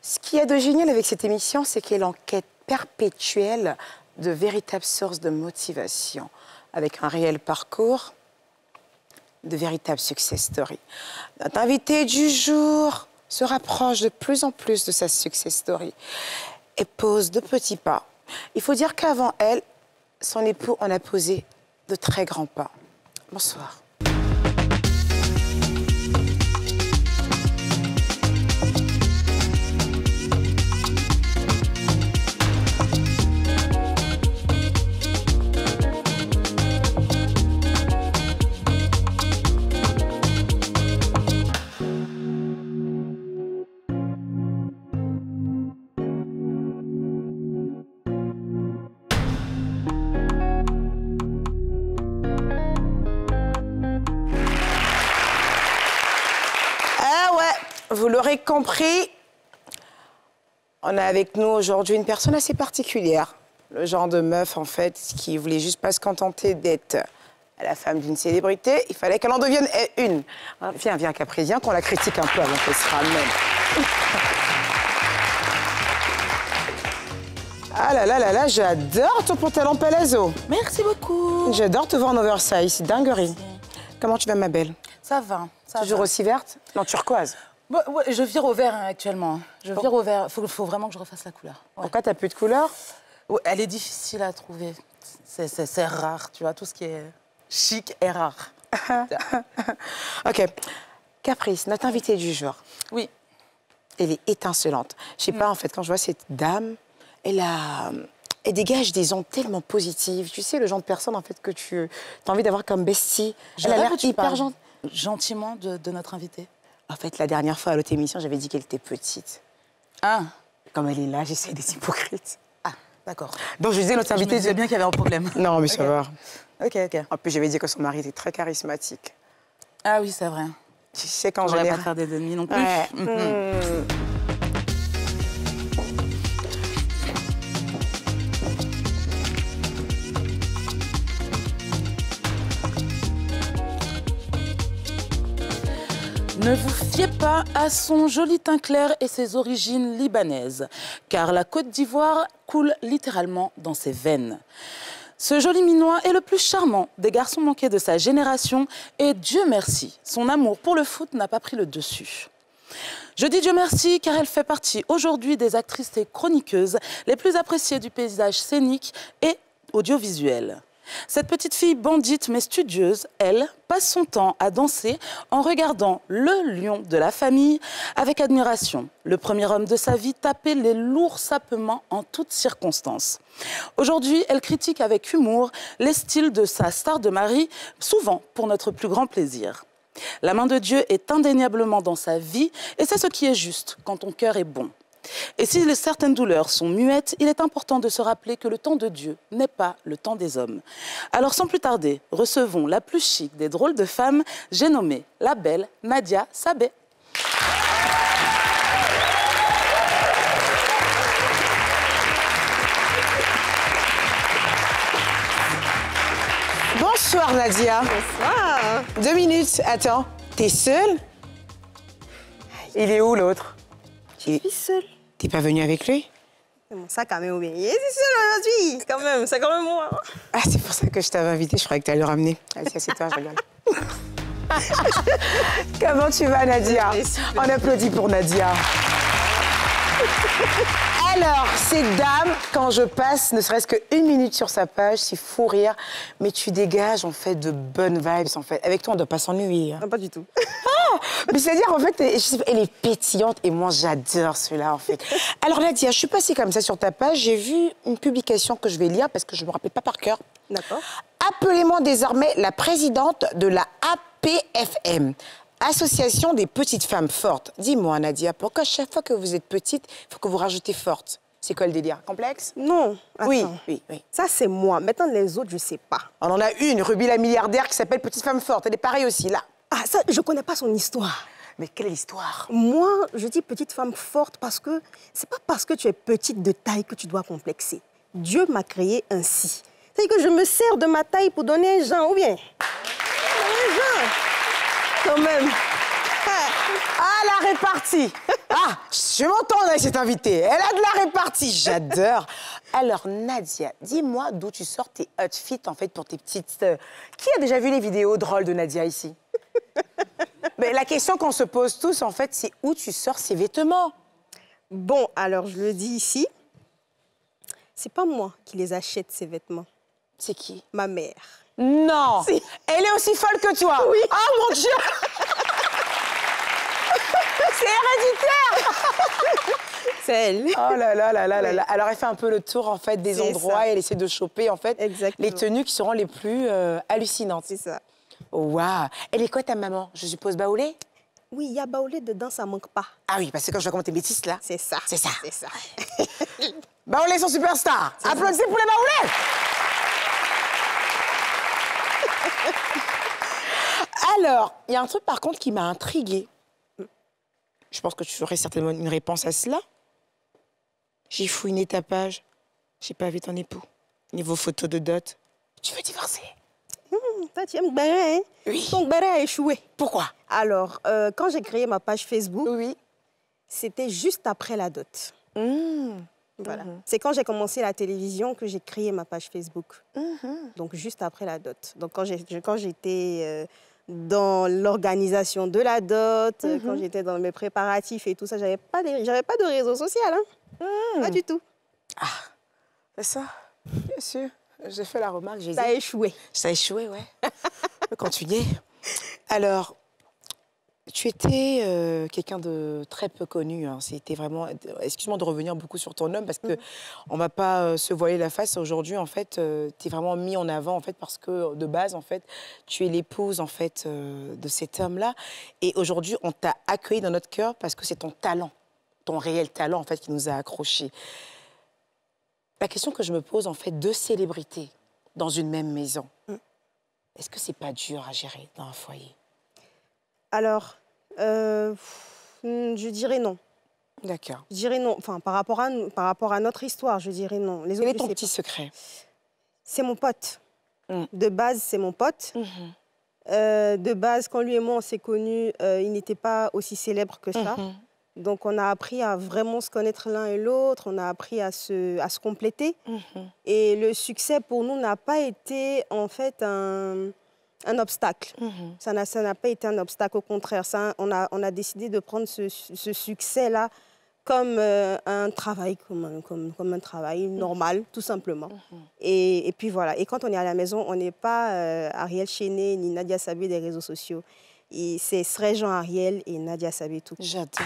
Ce qu'il y a de génial avec cette émission, c'est qu'elle est en quête perpétuelle de véritables sources de motivation, avec un réel parcours, de véritables success stories. Notre invité du jour se rapproche de plus en plus de sa success story et pose de petits pas. Il faut dire qu'avant elle, son époux en a posé de très grands pas. Bonsoir. Vous l'aurez compris, on a avec nous aujourd'hui une personne assez particulière. Le genre de meuf, en fait, qui voulait juste pas se contenter d'être la femme d'une célébrité. Il fallait qu'elle en devienne une. Viens, Capri, viens qu'on la critique un peu avant qu'elle se ramène. Ah là là là là, j'adore ton pantalon palazzo. Merci beaucoup. J'adore te voir en oversize, c'est dinguerie. Comment tu vas, ma belle? Ça va, ça Toujours va. aussi verte? Non, turquoise. Ouais, je vire au vert actuellement. Je vire au vert. Faut vraiment que je refasse la couleur. Ouais. Pourquoi t'as plus de couleur? Ouais, elle est difficile à trouver. C'est rare, tu vois. Tout ce qui est chic est rare. Ok. Caprice, notre invitée du jour. Oui. Elle est étincelante. Je sais pas, en fait, quand je vois cette dame, elle dégage des ondes tellement positives. Tu sais, le genre de personne, en fait, que tu as envie d'avoir comme bestie. Elle a l'air hyper gentiment de notre invitée. En fait, la dernière fois, à l'autre émission, j'avais dit qu'elle était petite. Ah. Comme elle est là, j'essaie d'être hypocrite. Ah, d'accord. Donc, je disais, notre invitée... Je me disais bien qu'il y avait un problème. Non, mais ça va. Ok. En plus, j'avais dit que son mari était très charismatique. Ah oui, c'est vrai. Tu sais, quand je n'aurais pas faire des ennemis non plus. Ouais. Ne vous fiez pas à son joli teint clair et ses origines libanaises, car la Côte d'Ivoire coule littéralement dans ses veines. Ce joli minois est le plus charmant des garçons manqués de sa génération et Dieu merci, son amour pour le foot n'a pas pris le dessus. Je dis Dieu merci car elle fait partie aujourd'hui des actrices et chroniqueuses les plus appréciées du paysage scénique et audiovisuel. Cette petite fille bandite mais studieuse, elle, passe son temps à danser en regardant le lion de la famille avec admiration. Le premier homme de sa vie tapait les lourds sapements en toutes circonstances. Aujourd'hui, elle critique avec humour les styles de sa star de mari, souvent pour notre plus grand plaisir. La main de Dieu est indéniablement dans sa vie et c'est ce qui est juste quand ton cœur est bon. Et si certaines douleurs sont muettes, il est important de se rappeler que le temps de Dieu n'est pas le temps des hommes. Alors sans plus tarder, recevons la plus chic des drôles de femmes, j'ai nommé la belle Nadia Sabet. Bonsoir Nadia. Bonsoir. 2 minutes, attends, t'es seule? Il est où l'autre? Je suis seule. T'es pas venue avec lui? C'est mon sac à main ou bien. Je suis seule aujourd'hui, quand même. C'est quand même moi. Ah, c'est pour ça que je t'avais invité. Je croyais que t'allais le ramener. Allez, assieds-toi, je regarde. Comment tu vas, Nadia? On applaudit pour Nadia. Alors, cette dame, quand je passe ne serait-ce qu'une minute sur sa page, c'est fou rire, mais tu dégages, en fait, de bonnes vibes, en fait. Avec toi, on ne doit pas s'ennuyer. Hein. Non, pas du tout. Ah, mais c'est-à-dire, en fait, elle est pétillante et moi, j'adore cela, en fait. Alors, Nadia, je suis passée comme ça sur ta page, j'ai vu une publication que je vais lire parce que je ne me rappelle pas par cœur. D'accord. Appelez-moi désormais la présidente de la APFM. Association des petites femmes fortes. Dis-moi, Nadia, pourquoi chaque fois que vous êtes petite, il faut que vous rajoutez forte? C'est quoi le délire? Complexe? Non. Attends. Oui. Ça, c'est moi. Maintenant, les autres, je ne sais pas. On en a une, Ruby la milliardaire, qui s'appelle Petite Femme Forte. Elle est pareille aussi, là. Ah, ça, je ne connais pas son histoire. Mais quelle est l'histoire? Moi, je dis petite femme forte parce que c'est pas parce que tu es petite de taille que tu dois complexer. Dieu m'a créée ainsi. C'est-à-dire que je me sers de ma taille pour donner un genre, ou bien... Un genre. Quand même. Ah, la répartie. Ah, Ah, je m'entends avec cette invitée. Elle a de la répartie, j'adore. Alors, Nadia, dis-moi d'où tu sors tes outfits, en fait, pour tes petites... Qui a déjà vu les vidéos drôles de Nadia ici? Mais la question qu'on se pose tous, en fait, c'est où tu sors ces vêtements? Bon, alors, je le dis ici. C'est pas moi qui les achète, ces vêtements. C'est qui? Ma mère. Non. Si. Elle est aussi folle que toi. Oui. Oh, mon Dieu. C'est héréditaire. C'est elle. Oh là là là là là là. Alors, elle fait un peu le tour, en fait, des endroits et elle essaie de choper, en fait, Exactement. les tenues qui seront les plus hallucinantes. C'est ça. Waouh. Elle est quoi, ta maman? Je suppose baoulée? Oui, il y a baoulé dedans, ça manque pas. Ah oui, parce que quand je vois comment t'es métisse, là. C'est ça. C'est ça. C'est ça. Baoulé sont superstars. Applaudissez pour les baoulés. Alors, il y a un truc, par contre, qui m'a intriguée. Je pense que tu aurais certainement une réponse à cela. J'ai fouiné ta page. J'ai pas vu ton époux. Ni vos photos de dot. Tu veux divorcer? Toi, tu aimes Béret, hein? Oui. Ton Béret a échoué. Pourquoi? Alors, quand j'ai créé ma page Facebook, Oui. c'était juste après la dot. Voilà. C'est quand j'ai commencé la télévision que j'ai créé ma page Facebook. Donc, juste après la dot. Donc, quand j'étais dans l'organisation de la dot, quand j'étais dans mes préparatifs et tout ça, j'avais pas de réseau social. Hein? Pas du tout. Ah, c'est ça. Bien sûr. J'ai fait la remarque. Ça a échoué. Ça a échoué, ouais. On peut continuer. Alors, tu étais quelqu'un de très peu connu. Hein. C'était vraiment... Excuse-moi de revenir beaucoup sur ton homme parce qu'on ne va pas se voiler la face. Aujourd'hui, en fait, tu es vraiment mis en avant en fait, parce que, de base, en fait, tu es l'épouse en fait, de cet homme-là. Et aujourd'hui, on t'a accueilli dans notre cœur parce que c'est ton talent, ton réel talent, en fait, qui nous a accrochés. La question que je me pose, en fait, deux célébrités dans une même maison, est-ce que c'est pas dur à gérer dans un foyer? Alors, je dirais non. D'accord. Je dirais non. Enfin, par rapport à notre histoire, je dirais non. Les Quel autres, est ton je sais petit pas. secret? C'est mon pote. De base, c'est mon pote. De base, quand lui et moi, on s'est connus, il n'était pas aussi célèbre que ça. Donc, on a appris à vraiment se connaître l'un et l'autre. On a appris à se compléter. Et le succès, pour nous, n'a pas été, en fait, un obstacle. Ça n'a pas été un obstacle. Au contraire, on a décidé de prendre ce succès-là comme un travail, comme un travail normal, tout simplement. Et puis voilà. Et quand on est à la maison, on n'est pas Ariel Chéné ni Nadia Sabé des réseaux sociaux. C'est Sray Jean Ariel et Nadia Sabé tout. J'adore.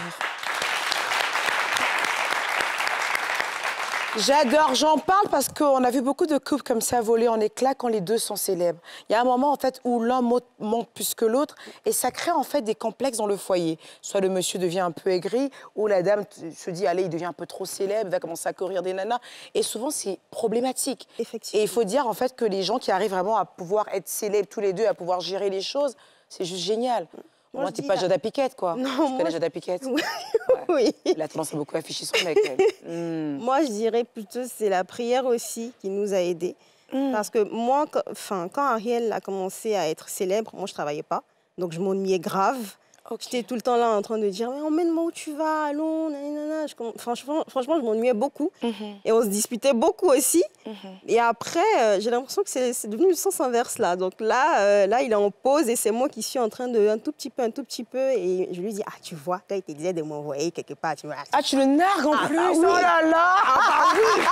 J'adore, j'en parle parce qu'on a vu beaucoup de couples comme ça voler en éclats quand les deux sont célèbres. Il y a un moment en fait où l'un monte plus que l'autre et ça crée en fait des complexes dans le foyer. Soit le monsieur devient un peu aigri ou la dame se dit allez, il devient un peu trop célèbre, il va commencer à courir des nanas. Et souvent c'est problématique. Effectivement. Et il faut dire en fait que les gens qui arrivent vraiment à pouvoir être célèbres tous les deux, à pouvoir gérer les choses, c'est juste génial. Moi, t'es pas Jada Pinkett, quoi. Non, tu connais Jada Pinkett? Oui. Elle a tendance à beaucoup afficher son mec. Moi, je dirais plutôt c'est la prière aussi qui nous a aidés. Parce que moi, quand Ariel a commencé à être célèbre, moi, je travaillais pas. Donc, je m'ennuyais grave. J'étais tout le temps là en train de dire « Emmène-moi où tu vas, allons, nanana. » Franchement, je m'ennuyais beaucoup. Et on se disputait beaucoup aussi. Et après, j'ai l'impression que c'est devenu le sens inverse là. Donc là, il est en pause et c'est moi qui suis en train de un tout petit peu. Et je lui dis « Ah, tu vois, quand il te disait de m'envoyer quelque part, tu vois. » Ah, tu le nargues en plus. oui. Oh là là. oui.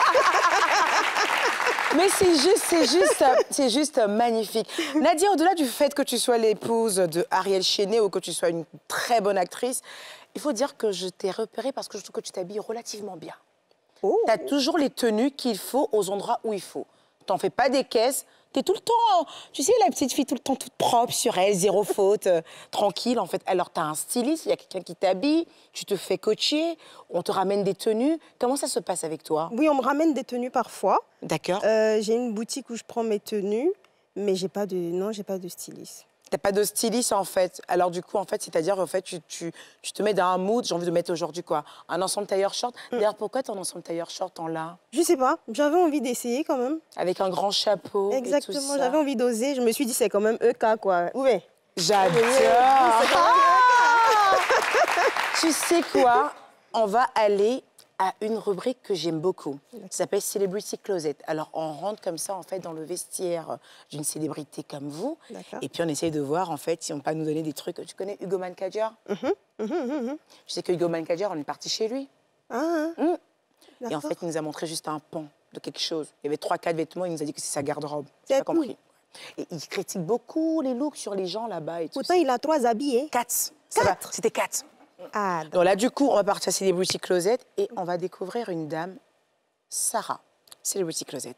Mais c'est juste magnifique. Nadia, au-delà du fait que tu sois l'épouse de Ariel Chéné ou que tu sois une très bonne actrice, il faut dire que je t'ai repérée parce que je trouve que tu t'habilles relativement bien. Tu as toujours les tenues qu'il faut aux endroits où il faut. Tu n'en fais pas des caisses. Tu es tout le temps, tu sais, la petite fille tout le temps toute propre sur elle, zéro faute, tranquille en fait. Alors, tu as un styliste, il y a quelqu'un qui t'habille, tu te fais coacher, on te ramène des tenues. Comment ça se passe avec toi? Oui, on me ramène des tenues parfois. D'accord. J'ai une boutique où je prends mes tenues, mais j'ai pas de styliste. T'as pas de styliste en fait. Alors du coup, en fait, c'est-à-dire en fait, tu te mets dans un mood. J'ai envie de mettre aujourd'hui quoi, un ensemble tailleur-short. D'ailleurs, pourquoi ton ensemble tailleur-short en là? Je sais pas. J'avais envie d'essayer quand même. Avec un grand chapeau. Exactement. J'avais envie d'oser. Je me suis dit c'est quand même EK quoi. Oui. J'adore. Tu sais quoi? On va aller à une rubrique que j'aime beaucoup. Ça s'appelle Celebrity Closet. Alors, on rentre comme ça, en fait, dans le vestiaire d'une célébrité comme vous. Et puis, on essaye de voir, en fait, si on peut nous donner des trucs. Tu connais Hugo Mancajer? Je sais que Hugo Mancajer, on est parti chez lui. Et en fait, il nous a montré juste un pan de quelque chose. Il y avait 3-4 vêtements, il nous a dit que c'est sa garde-robe. J'ai pas compris. Et il critique beaucoup les looks sur les gens là-bas. Pourtant, il a 3 habits, hein? 4. C'était 4. Ah, donc là, du coup, on va partir à Celebrity Closet et on va découvrir une dame, Sarah. Celebrity Closet.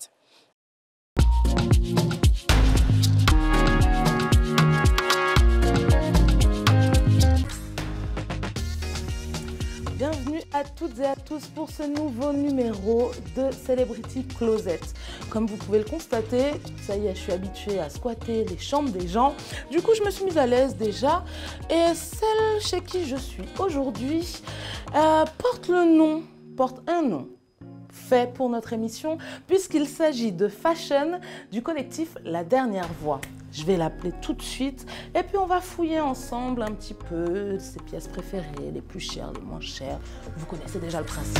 Bienvenue à toutes et à tous pour ce nouveau numéro de Celebrity Closet. Comme vous pouvez le constater, ça y est, je suis habituée à squatter les chambres des gens. Du coup, je me suis mise à l'aise déjà. Et celle chez qui je suis aujourd'hui porte un nom fait pour notre émission, puisqu'il s'agit de Fashion du collectif La Dernière Voix. Je vais l'appeler tout de suite et puis on va fouiller ensemble un petit peu ses pièces préférées, les plus chères, les moins chères. Vous connaissez déjà le principe.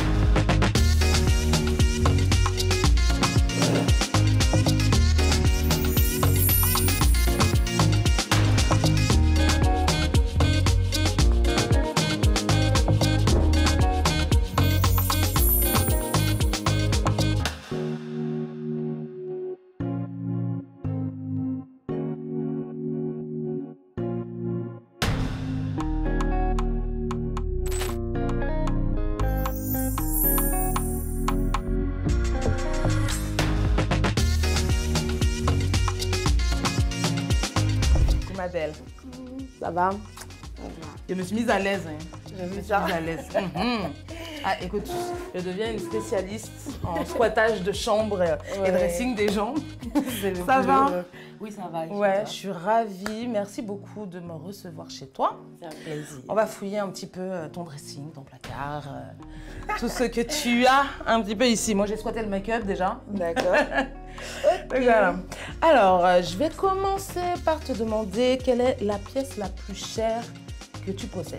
Belle. Ça va? Je me suis mise à l'aise. Je me suis mise à l'aise. Ah, écoute, je deviens une spécialiste en squattage de chambres et dressing des gens. Ça va? Oui, ça va. Ouais, je suis ravie. Merci beaucoup de me recevoir chez toi. C'est un plaisir. On va fouiller un petit peu ton dressing, ton placard, tout ce que tu as un petit peu ici. Moi, j'ai squatté le make-up déjà. D'accord. Voilà. Alors, je vais commencer par te demander quelle est la pièce la plus chère que tu possèdes.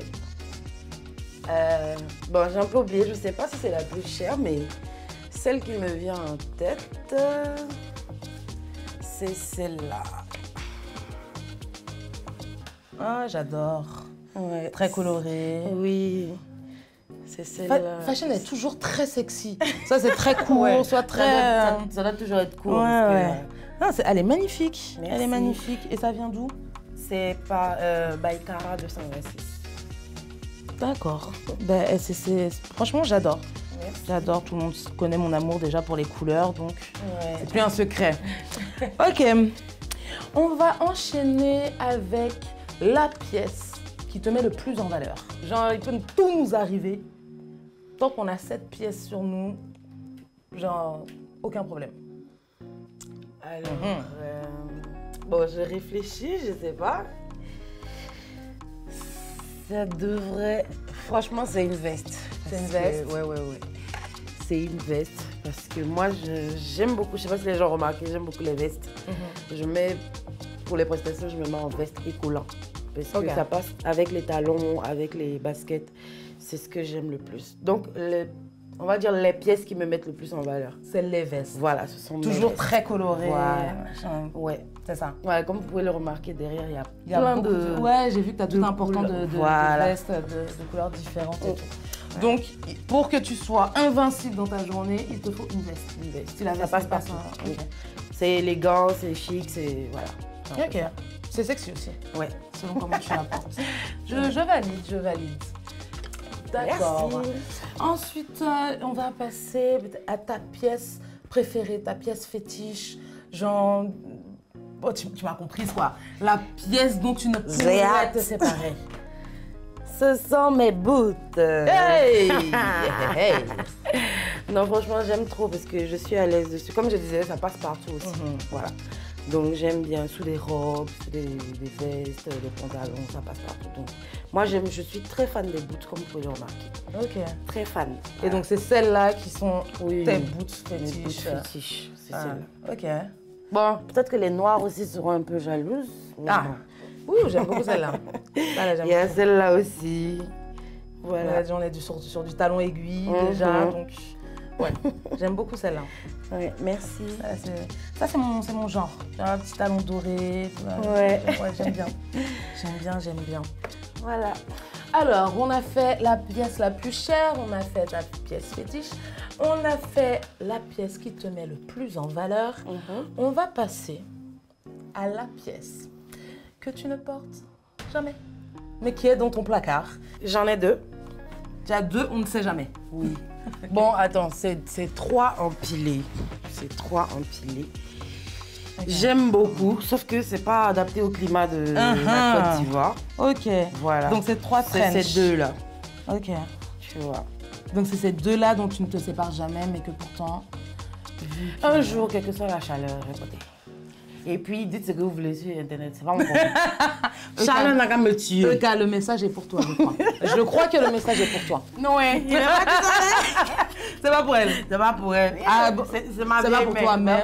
Bon, j'ai un peu oublié, je ne sais pas si c'est la plus chère, mais celle qui me vient en tête, c'est celle-là. Ah, j'adore. Ouais. Très colorée. Oui. C'est celle-là. Fashion est toujours très sexy. Ça, c'est très court, soit très... Ça doit toujours être court. Ah, elle est magnifique. Merci. Elle est magnifique. Et ça vient d'où? C'est par Baïkara 226. D'accord. Ben, franchement, j'adore. Merci. J'adore. Tout le monde connaît mon amour déjà pour les couleurs, donc c'est plus un secret. Ok. On va enchaîner avec la pièce qui te met le plus en valeur. Genre, il peut tout nous arriver. Tant qu'on a cette pièce sur nous, genre, aucun problème. Alors, bon, je réfléchis, je sais pas. Ça devrait... Franchement, c'est une veste. C'est une veste? Ouais. C'est une veste parce que moi, j'aime beaucoup, je sais pas si les gens remarquent, j'aime beaucoup les vestes. Je mets, pour les prestations, je me mets en veste et collant. Parce que ça passe avec les talons, avec les baskets. C'est ce que j'aime le plus. Donc, on va dire les pièces qui me mettent le plus en valeur. C'est les vestes. Voilà, ce sont toujours mes très colorées. Voilà. Ouais, c'est ça. Ouais, comme vous pouvez le remarquer derrière, il y a plein beaucoup de... Ouais, j'ai vu que tu as tout un portant de voilà. vestes de couleurs différentes et tout. Ouais. Donc, pour que tu sois invincible dans ta journée, il te faut une veste. Une veste. Si la veste ça passe partout. Okay. C'est élégant, c'est chic, c'est... Voilà. Ok. C'est sexy aussi. Ouais. Selon comment tu la portes. Je valide. D'accord. Ensuite, on va passer à ta pièce préférée, ta pièce fétiche. Genre, oh, tu m'as comprise quoi. La pièce dont tu ne pourrais te séparer. Ce sont mes boots. Hey! Hey! Non, franchement, j'aime trop parce que je suis à l'aise dessus. Comme je disais, ça passe partout aussi. Voilà. Donc, j'aime bien sous des robes, sous des vestes, des pantalons, ça passe partout. Donc, moi, je suis très fan des boots, comme vous pouvez le remarquer. Ok. Très fan. Et donc, c'est celles-là qui sont tes boots fétiches. Mes boots fétiches, c'est celles-là. Ok. Bon, peut-être que les noirs aussi seront un peu jalouses. Ah! Oui, j'aime beaucoup celle-là. Il y a celle-là aussi. Voilà. On est sur du talon aiguille déjà, donc ouais, j'aime beaucoup celle-là. Ouais, merci. Ça c'est mon genre. J'ai un petit talon doré. Ouais, j'aime bien. J'aime bien. Voilà. Alors, on a fait la pièce la plus chère, on a fait la pièce fétiche, on a fait la pièce qui te met le plus en valeur. On va passer à la pièce que tu ne portes jamais, mais qui est dans ton placard. J'en ai 2. Tu as 2, on ne sait jamais. Oui. Bon, attends, c'est 3 empilés. C'est 3 empilés. Okay. J'aime beaucoup, sauf que c'est pas adapté au climat de la Côte d'Ivoire. Ok. Voilà. Donc c'est 3 trench. C'est ces 2 là. Ok. Tu vois. Donc c'est ces 2 là dont tu ne te sépares jamais, mais que pourtant... Un jour, quelle que soit la chaleur, répétez. Et puis, dites ce que vous voulez sur Internet, c'est pas mon problème. Chaleur n'a qu'à me tuer. Regarde, le message est pour toi, je crois. Je crois que le message est pour toi. Non, ouais. C'est pas pour elle. C'est pas pour elle. Ah, bon, c'est ma c'est pas pour toi, mais...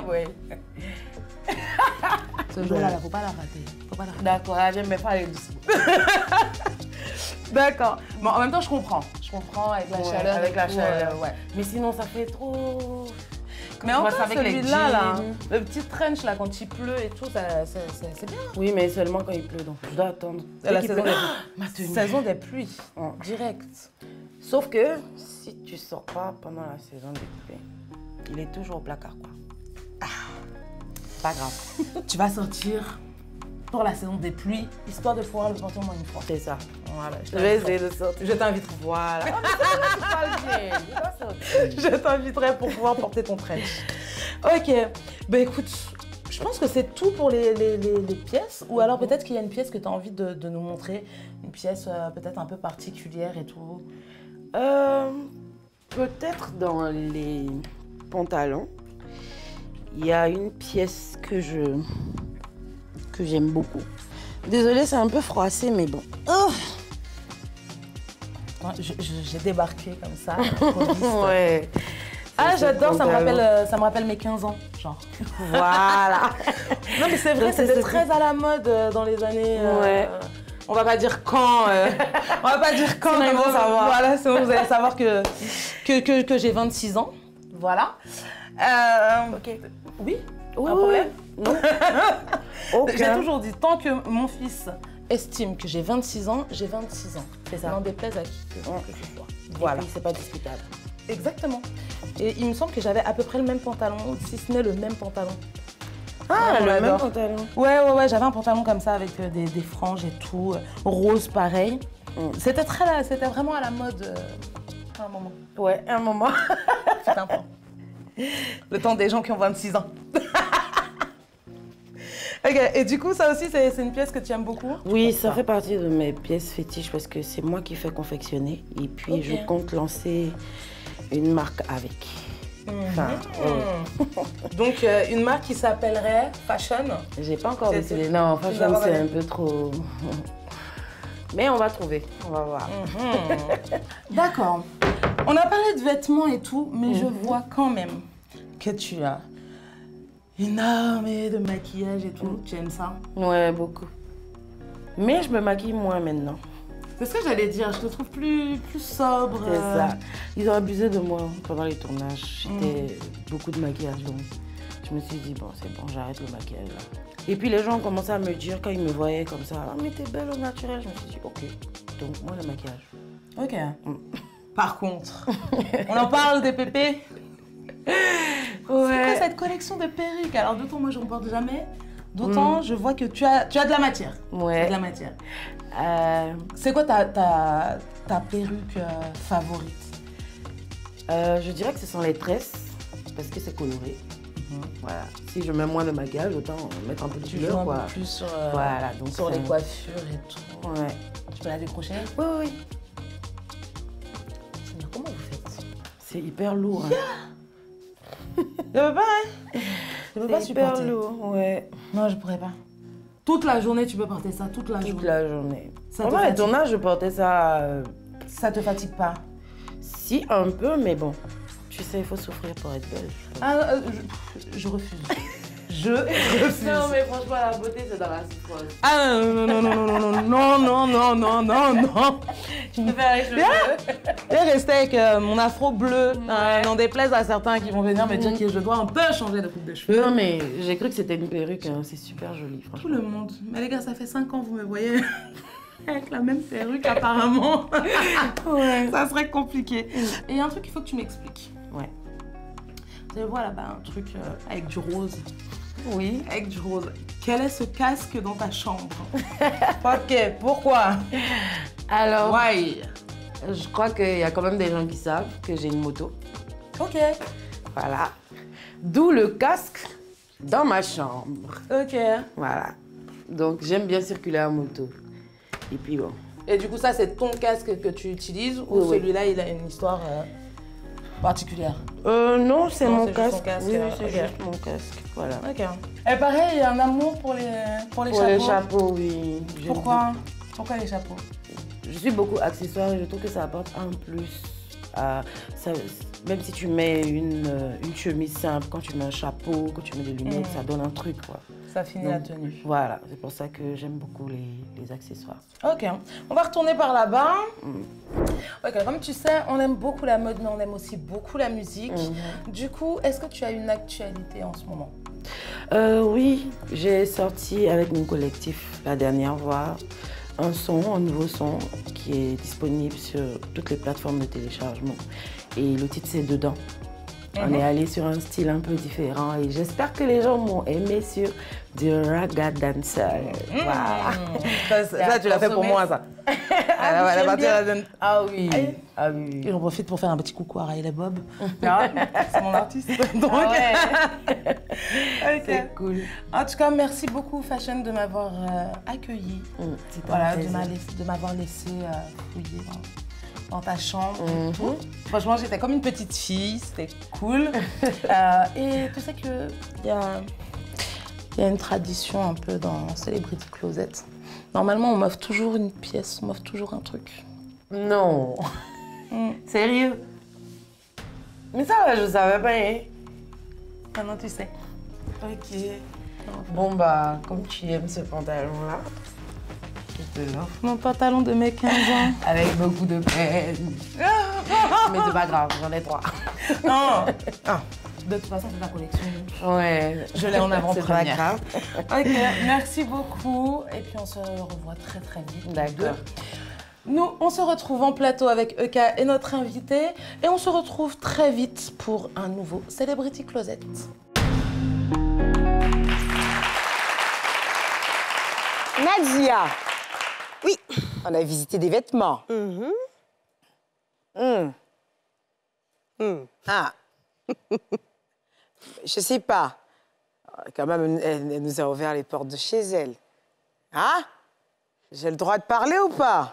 Ce jour-là, faut pas la rater. D'accord, j'aime mes pas les douces. D'accord. Bon, en même temps, je comprends. Je comprends avec la chaleur. Avec la chaleur, ouais. Mais sinon, ça fait trop... Mais en fait, celui-là, le petit trench, là, quand il pleut et tout, c'est bien. Oui, mais seulement quand il pleut, donc je dois attendre. La saison des pluies, direct. Sauf que, si tu sors pas pendant la saison des pluies, il est toujours au placard, quoi. Pas grave. Tu vas sortir pour la saison des pluies, histoire de pouvoir le porter au moins une fois. C'est ça. Voilà, je vais essayer de sortir. Je t'invite. Voilà. Je t'inviterai pour pouvoir porter ton trench. Ok. Ben écoute, je pense que c'est tout pour les pièces. Ou alors peut-être qu'il y a une pièce que tu as envie de nous montrer. Une pièce peut-être un peu particulière et tout. Peut-être dans les pantalons. Il y a une pièce que j'aime beaucoup. Désolée, c'est un peu froissé, mais bon. Oh, j'ai débarqué comme ça. Ouais. Ah, j'adore, ça me rappelle mes 15 ans, genre. Voilà. Non, mais c'est vrai, c'était très à la mode dans les années... Ouais. On va pas dire quand. On va pas dire quand. Sinon, ils vont savoir. Voilà, sinon vous allez savoir que j'ai 26 ans. Voilà. Ok. Oui. Un problème? Non. J'ai toujours dit, tant que mon fils estime que j'ai 26 ans, j'ai 26 ans. C'est ça. N'en déplaise à qui que ce soit. Voilà. Et puis, c'est pas discutable. Exactement. Et il me semble que j'avais à peu près le même pantalon, si ce n'est le même pantalon. Ah, le même pantalon. Ouais, j'avais un pantalon comme ça avec des franges et tout, rose pareil. C'était vraiment à la mode à un moment. Ouais, un moment. C'est un temps. Le temps des gens qui ont 26 ans. Ok, et du coup, ça aussi, c'est une pièce que tu aimes beaucoup? Oui, ça fait partie de mes pièces fétiches parce que c'est moi qui fais confectionner. Et puis, je compte lancer une marque avec. Donc, une marque qui s'appellerait Fashion? J'ai pas encore décidé. Non, Fashion, c'est un peu trop... Mais on va trouver, on va voir. D'accord. On a parlé de vêtements et tout, mais je vois quand même que tu as une armée de maquillage et tout. Tu aimes ça? Ouais, beaucoup. Mais je me maquille moins maintenant. C'est ce que j'allais dire, je te trouve plus sobre. C'est ça. Ils ont abusé de moi pendant les tournages. J'étais beaucoup de maquillage, donc je me suis dit, bon, c'est bon, j'arrête le maquillage là. Et puis les gens ont commencé à me dire, quand ils me voyaient comme ça, ah, mais t'es belle au naturel. Je me suis dit, ok, donc moi le maquillage. Ok. Par contre, on en parle des pépés. C'est quoi cette collection de perruques? Alors d'autant moi je ne porte jamais, d'autant je vois que tu as de la matière. Ouais. Tu as de la matière. C'est quoi ta perruque favorite? Je dirais que ce sont les tresses, parce que c'est coloré. Voilà. Si je mets moins de maquillage, autant mettre un peu de couleur, quoi. Un peu plus sur, voilà, donc sur les coiffures et tout. Ouais. Tu peux la décrocher? Oui, oui. Comment vous faites? C'est hyper lourd. Je peux pas, hein? Je peux pas supporter. C'est hyper lourd, ouais. Non, je pourrais pas. Toute la journée, tu peux porter ça, toute la journée. Toute la journée. Pendant les tournages, je portais ça... Ça te fatigue pas? Si, un peu, mais bon. Tu sais, il faut souffrir pour être belle. Je refuse. Je refuse. Non, mais franchement, la beauté, c'est dans la souffrance. Ah non. Je préfère les cheveux bleus. Je vais rester avec mon afro bleu. N'en déplaise à certains qui vont venir me dire que je dois un peu changer de coupe de cheveux. Non, mais j'ai cru que c'était une perruque. Hein. C'est super joli, franchement. Tout le monde. Mais les gars, ça fait 5 ans, vous me voyez avec la même perruque, apparemment. Ouais. Ça serait compliqué. Et il y a un truc qu'il faut que tu m'expliques. Ouais. Je vois là-bas un truc avec du rose. Oui. Avec du rose. Quel est ce casque dans ta chambre? Ok, pourquoi? Alors, Why? je crois qu'il y a quand même des gens qui savent que j'ai une moto. Ok. Voilà. D'où le casque dans ma chambre. Ok. Voilà. Donc, j'aime bien circuler en moto. Et puis bon. Et du coup, ça, c'est ton casque que tu utilises ou Oui. celui-là, il a une histoire particulière? Non, c'est Non, mon c'est juste ton casque. casque, Oui, ok. c'est juste mon casque. Voilà. Ok. Et pareil, il y a un amour pour les chapeaux. Pour les chapeaux, oui. J'aime Pourquoi? Pourquoi les chapeaux? Je suis beaucoup accessoire et je trouve que ça apporte un plus. Même si tu mets une chemise simple, quand tu mets un chapeau, quand tu mets des lunettes, ça donne un truc, quoi. Ça finit Donc, la tenue. Voilà, c'est pour ça que j'aime beaucoup les accessoires. Ok, on va retourner par là-bas. Ok, comme tu sais, on aime beaucoup la mode, mais on aime aussi beaucoup la musique. Du coup, est-ce que tu as une actualité en ce moment? Oui, j'ai sorti avec mon collectif la dernière fois un nouveau son qui est disponible sur toutes les plateformes de téléchargement. Et le titre, c'est Dedans. On est allé sur un style un peu différent et j'espère que les gens m'ont aimé sur du raga dancer. Voilà. Ça, tu l'as fait pour moi, ça. Ah oui. Ah oui. Et j'en profite pour faire un petit coucou à Riley Bob. C'est mon artiste. Donc... Okay. C'est cool. En tout cas, merci beaucoup Fashion de m'avoir accueilli. Voilà, de m'avoir laissé fouiller dans ta chambre. Franchement, j'étais comme une petite fille, c'était cool. Et tu sais qu'il y a une tradition un peu dans Celebrity Closet. Normalement, on m'offre toujours une pièce, on m'offre toujours un truc. Non. Sérieux? Mais ça, je savais pas. Hein. Maintenant, tu sais. Ok. Bon, bah, comme tu aimes ce pantalon-là, je te l'offre. Mon pantalon de mes 15 ans. Avec beaucoup de peine. Mais c'est pas grave, j'en ai 3. Non. De toute façon, c'est ta collection. Ouais. Je l'ai en avant-première. C'est pas grave. Ok, merci beaucoup. Et puis, on se revoit très, très vite. D'accord. Nous, on se retrouve en plateau avec Eka et notre invité. Et on se retrouve très vite pour un nouveau Celebrity Closet. Nadia. Oui. On a visité des vêtements. Ah. Je sais pas. Quand même, elle nous a ouvert les portes de chez elle. Hein? J'ai le droit de parler ou pas?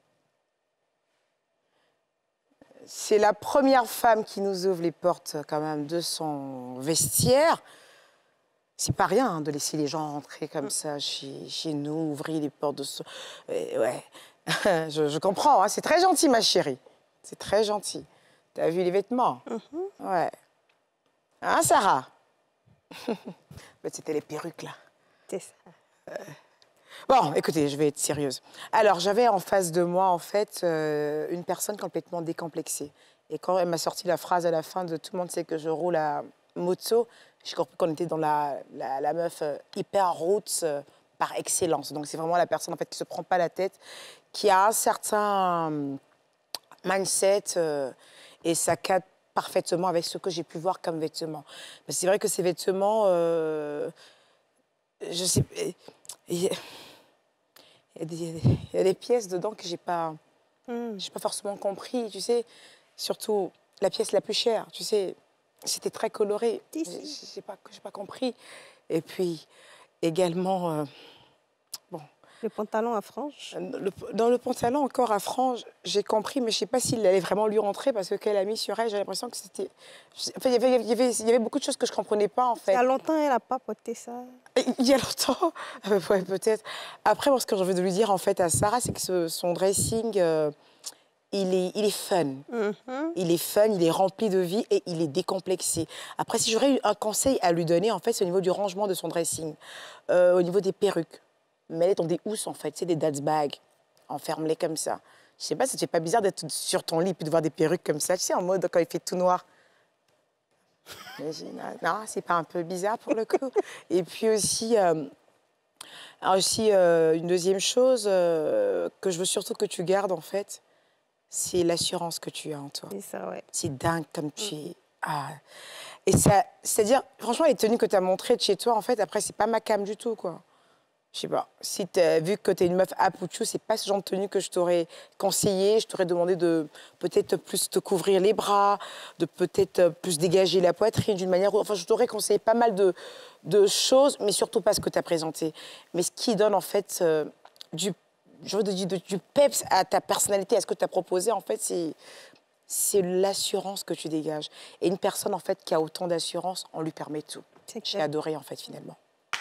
C'est la première femme qui nous ouvre les portes quand même de son vestiaire. C'est pas rien hein, de laisser les gens rentrer comme ça chez nous, ouvrir les portes de son... ouais, je comprends, hein, c'est très gentil ma chérie. C'est très gentil. T'as vu les vêtements? Ouais. Hein, Sarah? C'était les perruques, là. C'est ça. Bon, écoutez, je vais être sérieuse. Alors, j'avais en face de moi, en fait, une personne complètement décomplexée. Et quand elle m'a sorti la phrase à la fin de « Tout le monde sait que je roule à moto », j'ai compris qu'on était dans la meuf hyper roots par excellence. Donc, c'est vraiment la personne, en fait, qui se prend pas la tête, qui a un certain mindset et ça cadre parfaitement avec ce que j'ai pu voir comme vêtements. Mais c'est vrai que ces vêtements, je sais... Il y a des pièces dedans que j'ai pas forcément compris, tu sais. Surtout la pièce la plus chère, tu sais. C'était très coloré. J'ai pas compris. Et puis également, bon. Le pantalon à franges. Dans le pantalon encore à franges, j'ai compris, mais je sais pas s'il allait vraiment lui rentrer parce que qu'elle a mis sur elle, j'ai l'impression que c'était. Enfin, il y avait beaucoup de choses que je comprenais pas en fait. Il y a longtemps, elle a pas porté ça. Il y a longtemps, ouais, peut-être. Après, moi, ce que j'ai envie de lui dire en fait à Sarah, c'est que son dressing, il est fun. Il est fun, il est rempli de vie et il est décomplexé. Après, si j'aurais eu un conseil à lui donner, en fait, c'est au niveau du rangement de son dressing, au niveau des perruques. Mets-les dans des housses, en fait, c'est des dad bags. Enferme-les comme ça. Je sais pas, ça te fait pas bizarre d'être sur ton lit et de voir des perruques comme ça, tu sais, en mode quand il fait tout noir. Non, c'est pas un peu bizarre pour le coup. Et puis aussi, une deuxième chose que je veux surtout que tu gardes, en fait, c'est l'assurance que tu as en toi. C'est ça, ouais. C'est dingue comme tu es. Ah. Et ça, c'est-à-dire, franchement, les tenues que tu as montrées de chez toi, en fait, après, c'est pas ma cam du tout, quoi. Je sais pas, si tu as vu que tu es une meuf à Pouchou, c'est pas ce genre de tenue que je t'aurais conseillé. Je t'aurais demandé de peut-être plus te couvrir les bras, de peut-être plus dégager la poitrine d'une manière... Enfin, je t'aurais conseillé pas mal de choses, mais surtout pas ce que tu as présenté. Mais ce qui donne, en fait, du peps à ta personnalité, à ce que tu as proposé, en fait, c'est l'assurance que tu dégages. Et une personne, en fait, qui a autant d'assurance, on lui permet tout. J'ai adoré, en fait, finalement.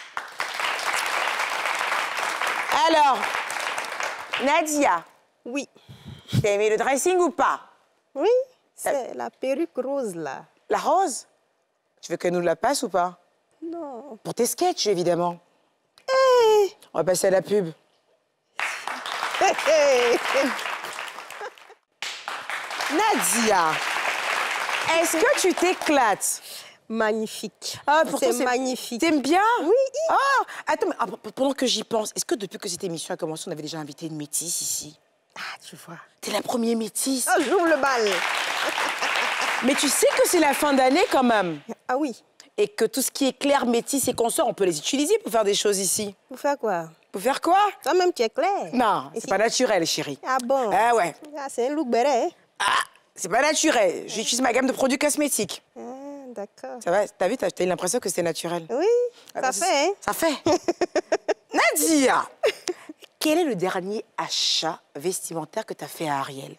Alors, Nadia. Oui. T'as aimé le dressing ou pas? Oui, c'est la perruque rose, là. La rose? Tu veux qu'elle nous la passe ou pas? Non. Pour tes sketchs, évidemment. Hey. On va passer à la pub. Nadia, est-ce que tu t'éclates? Magnifique. Ah, c'est magnifique. T'aimes bien? Oui. Oh, attends, mais pendant que j'y pense, est-ce que depuis que cette émission a commencé, on avait déjà invité une métisse ici? Ah, tu vois. T'es la première métisse. Ah, j'ouvre le bal. Mais tu sais que c'est la fin d'année quand même. Ah oui. Et que tout ce qui est clair, métisse et consorts, on peut les utiliser pour faire des choses ici. Pour faire quoi? Pour faire quoi? Toi-même, tu es clair. Non, c'est pas naturel, chérie. Ah bon? Ah ouais. Ah, c'est un look béret. Ah, c'est pas naturel. J'utilise ma gamme de produits cosmétiques. Ah, d'accord. Ça va? T'as vu, t'as eu l'impression que c'était naturel. Oui, ça fait, hein? Ça fait. Nadia, quel est le dernier achat vestimentaire que tu as fait à Ariel?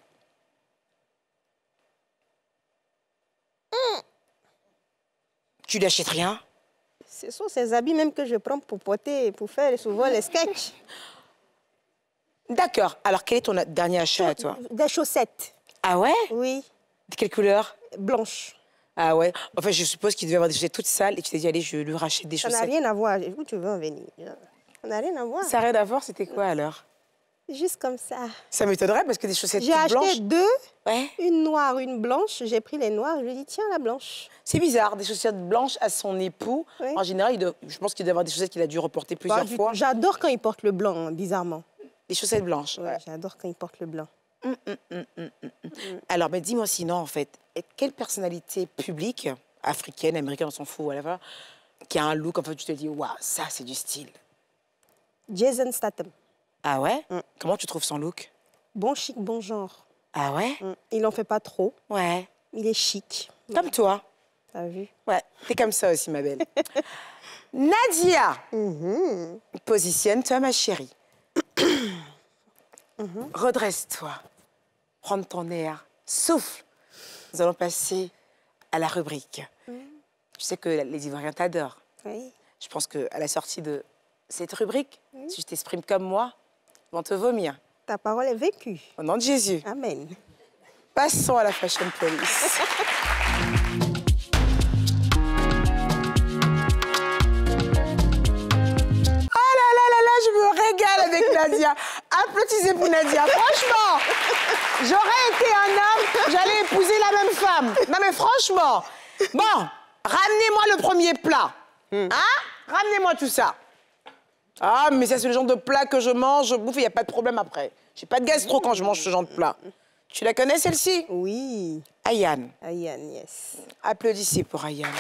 Tu lui achètes rien? Ce sont ces habits même que je prends pour porter, pour faire souvent les sketchs. D'accord. Alors, quel est ton dernier achat à toi? Des chaussettes. Ah ouais? Oui. De quelle couleur? Blanches. Ah ouais. Enfin, je suppose qu'il devait avoir des chaussettes toutes sales et tu t'es dit, allez, je lui rachète des chaussettes. Ça n'a rien à voir. Où tu veux en venir? Ça n'a rien à voir. Ça n'a rien à voir, c'était quoi alors? Juste comme ça. Ça m'étonnerait parce que des chaussettes J'ai toutes blanches... acheté deux, ouais. Une noire, une blanche. J'ai pris les noires, je lui ai dit, tiens, la blanche. C'est bizarre, des chaussettes blanches à son époux. Oui. En général, je pense qu'il doit avoir des chaussettes qu'il a dû reporter plusieurs fois. J'adore quand il porte le blanc, hein, bizarrement. Des chaussettes blanches. Ouais, j'adore quand il porte le blanc. Alors, mais dis-moi sinon, en fait, quelle personnalité publique, africaine, américaine, on s'en fout, whatever, qui a un look, en fait, tu te dis, waouh, ça, c'est du style. Jason Statham. Ah ouais? Comment tu trouves son look? Bon chic, bon genre. Ah ouais? Il n'en fait pas trop. Ouais. Il est chic. Comme toi. T'as vu? Ouais, t'es comme ça aussi, ma belle. Nadia, positionne-toi, ma chérie. Redresse-toi. Prends ton air. Souffle. Nous allons passer à la rubrique. Je sais que les Ivoiriens t'adorent. Oui. Je pense qu'à la sortie de cette rubrique, si je t'exprime comme moi, ils vont te vomir. Ta parole est vécue. Au nom de Jésus. Amen. Passons à la Fashion Police. Oh là là là là, je me régale avec Nadia. Applaudissez pour Nadia. Franchement, j'aurais été un homme, j'allais épouser la même femme. Non mais franchement, bon, ramenez-moi le premier plat. Hein? Ramenez-moi tout ça. Ah, mais ça, c'est le genre de plat que je mange, je bouffe, il n'y a pas de problème après. J'ai pas de gastro quand je mange ce genre de plat. Tu la connais, celle-ci? Oui. Ayane. Ayane, yes. Applaudissez pour Ayane.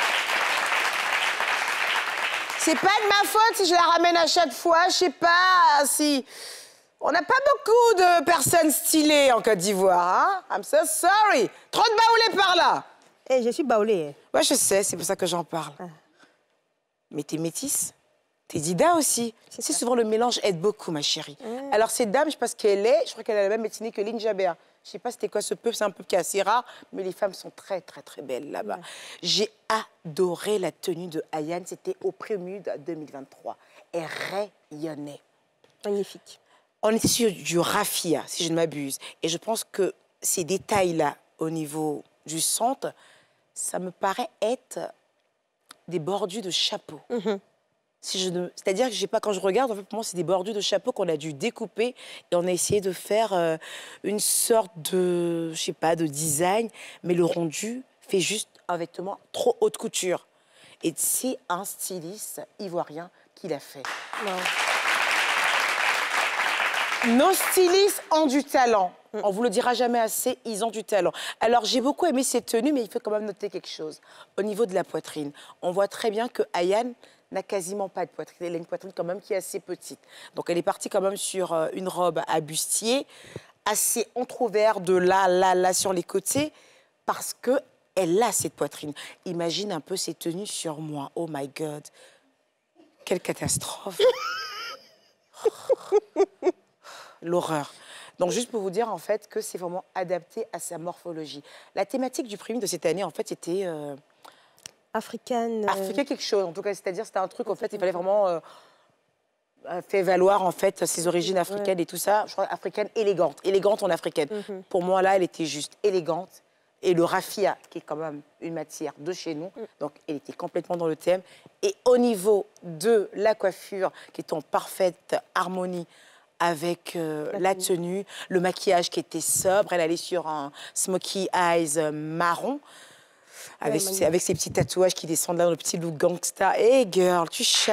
C'est pas de ma faute si je la ramène à chaque fois, je sais pas si... On n'a pas beaucoup de personnes stylées en Côte d'Ivoire, hein? I'm so sorry. Trop de baoulés par là. Eh, je suis baoulée. Ouais, je sais, c'est pour ça que j'en parle. Mais t'es métisse? T'es Dida aussi. C'est souvent le mélange aide beaucoup, ma chérie. Alors, cette dame, je sais pas ce qu'elle est. Je crois qu'elle a la même ethnie que Lynn Jabert. Je sais pas c'était quoi ce peuple, c'est un peuple qui est assez rare, mais les femmes sont très, très, très belles là-bas. J'ai adoré la tenue de Ayane. C'était au Prélude 2023. Elle rayonnait. Magnifique. On était sur du raffia, si je ne m'abuse. Et je pense que ces détails-là, au niveau du centre, ça me paraît être des bordures de chapeau. C'est-à-dire que j'ai pas, quand je regarde, en fait, pour moi, c'est des bordures de chapeau qu'on a dû découper et on a essayé de faire une sorte de, je sais pas, de design, mais le rendu fait juste un vêtement trop haute couture. Et c'est un styliste ivoirien qui l'a fait. Non. Nos stylistes ont du talent. On vous le dira jamais assez, ils ont du talent. Alors, j'ai beaucoup aimé cette tenue, mais il faut quand même noter quelque chose. Au niveau de la poitrine, on voit très bien que Ayane n'a quasiment pas de poitrine. Elle a une poitrine quand même qui est assez petite. Donc, elle est partie quand même sur une robe à bustier, assez entrouvert de là sur les côtés, parce qu'elle a cette poitrine. Imagine un peu ces tenues sur moi. Oh my God. Quelle catastrophe. L'horreur. Donc, juste pour vous dire, en fait, que c'est vraiment adapté à sa morphologie. La thématique du prix de cette année, en fait, c'était... Africaine. Africain quelque chose, en tout cas. C'est-à-dire, c'était un truc, en fait, il fallait vraiment faire valoir, en fait, ses origines africaines et tout ça. Je crois africaine élégante. Élégante en africaine. Pour moi, là, elle était juste élégante. Et le raffia, qui est quand même une matière de chez nous, donc elle était complètement dans le thème. Et au niveau de la coiffure, qui est en parfaite harmonie avec la tenue, le maquillage qui était sobre, elle allait sur un smoky eyes marron, avec ses petits tatouages qui descendent là dans le petit look gangsta. Hey girl, tu shines.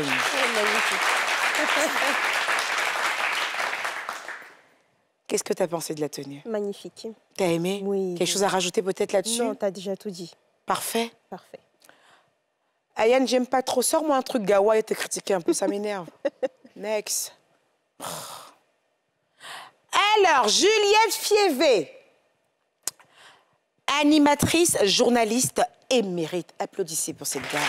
Qu'est-ce que tu as pensé de la tenue? Magnifique. T'as aimé? Oui. Quelque chose à rajouter peut-être là-dessus? Non, t'as déjà tout dit. Parfait. Parfait. Ayane, j'aime pas trop. Sors-moi un truc gawa et te critiquer un peu, ça m'énerve. Next. Alors, Juliette Fievé, animatrice, journaliste émérite. Applaudissez pour cette dame.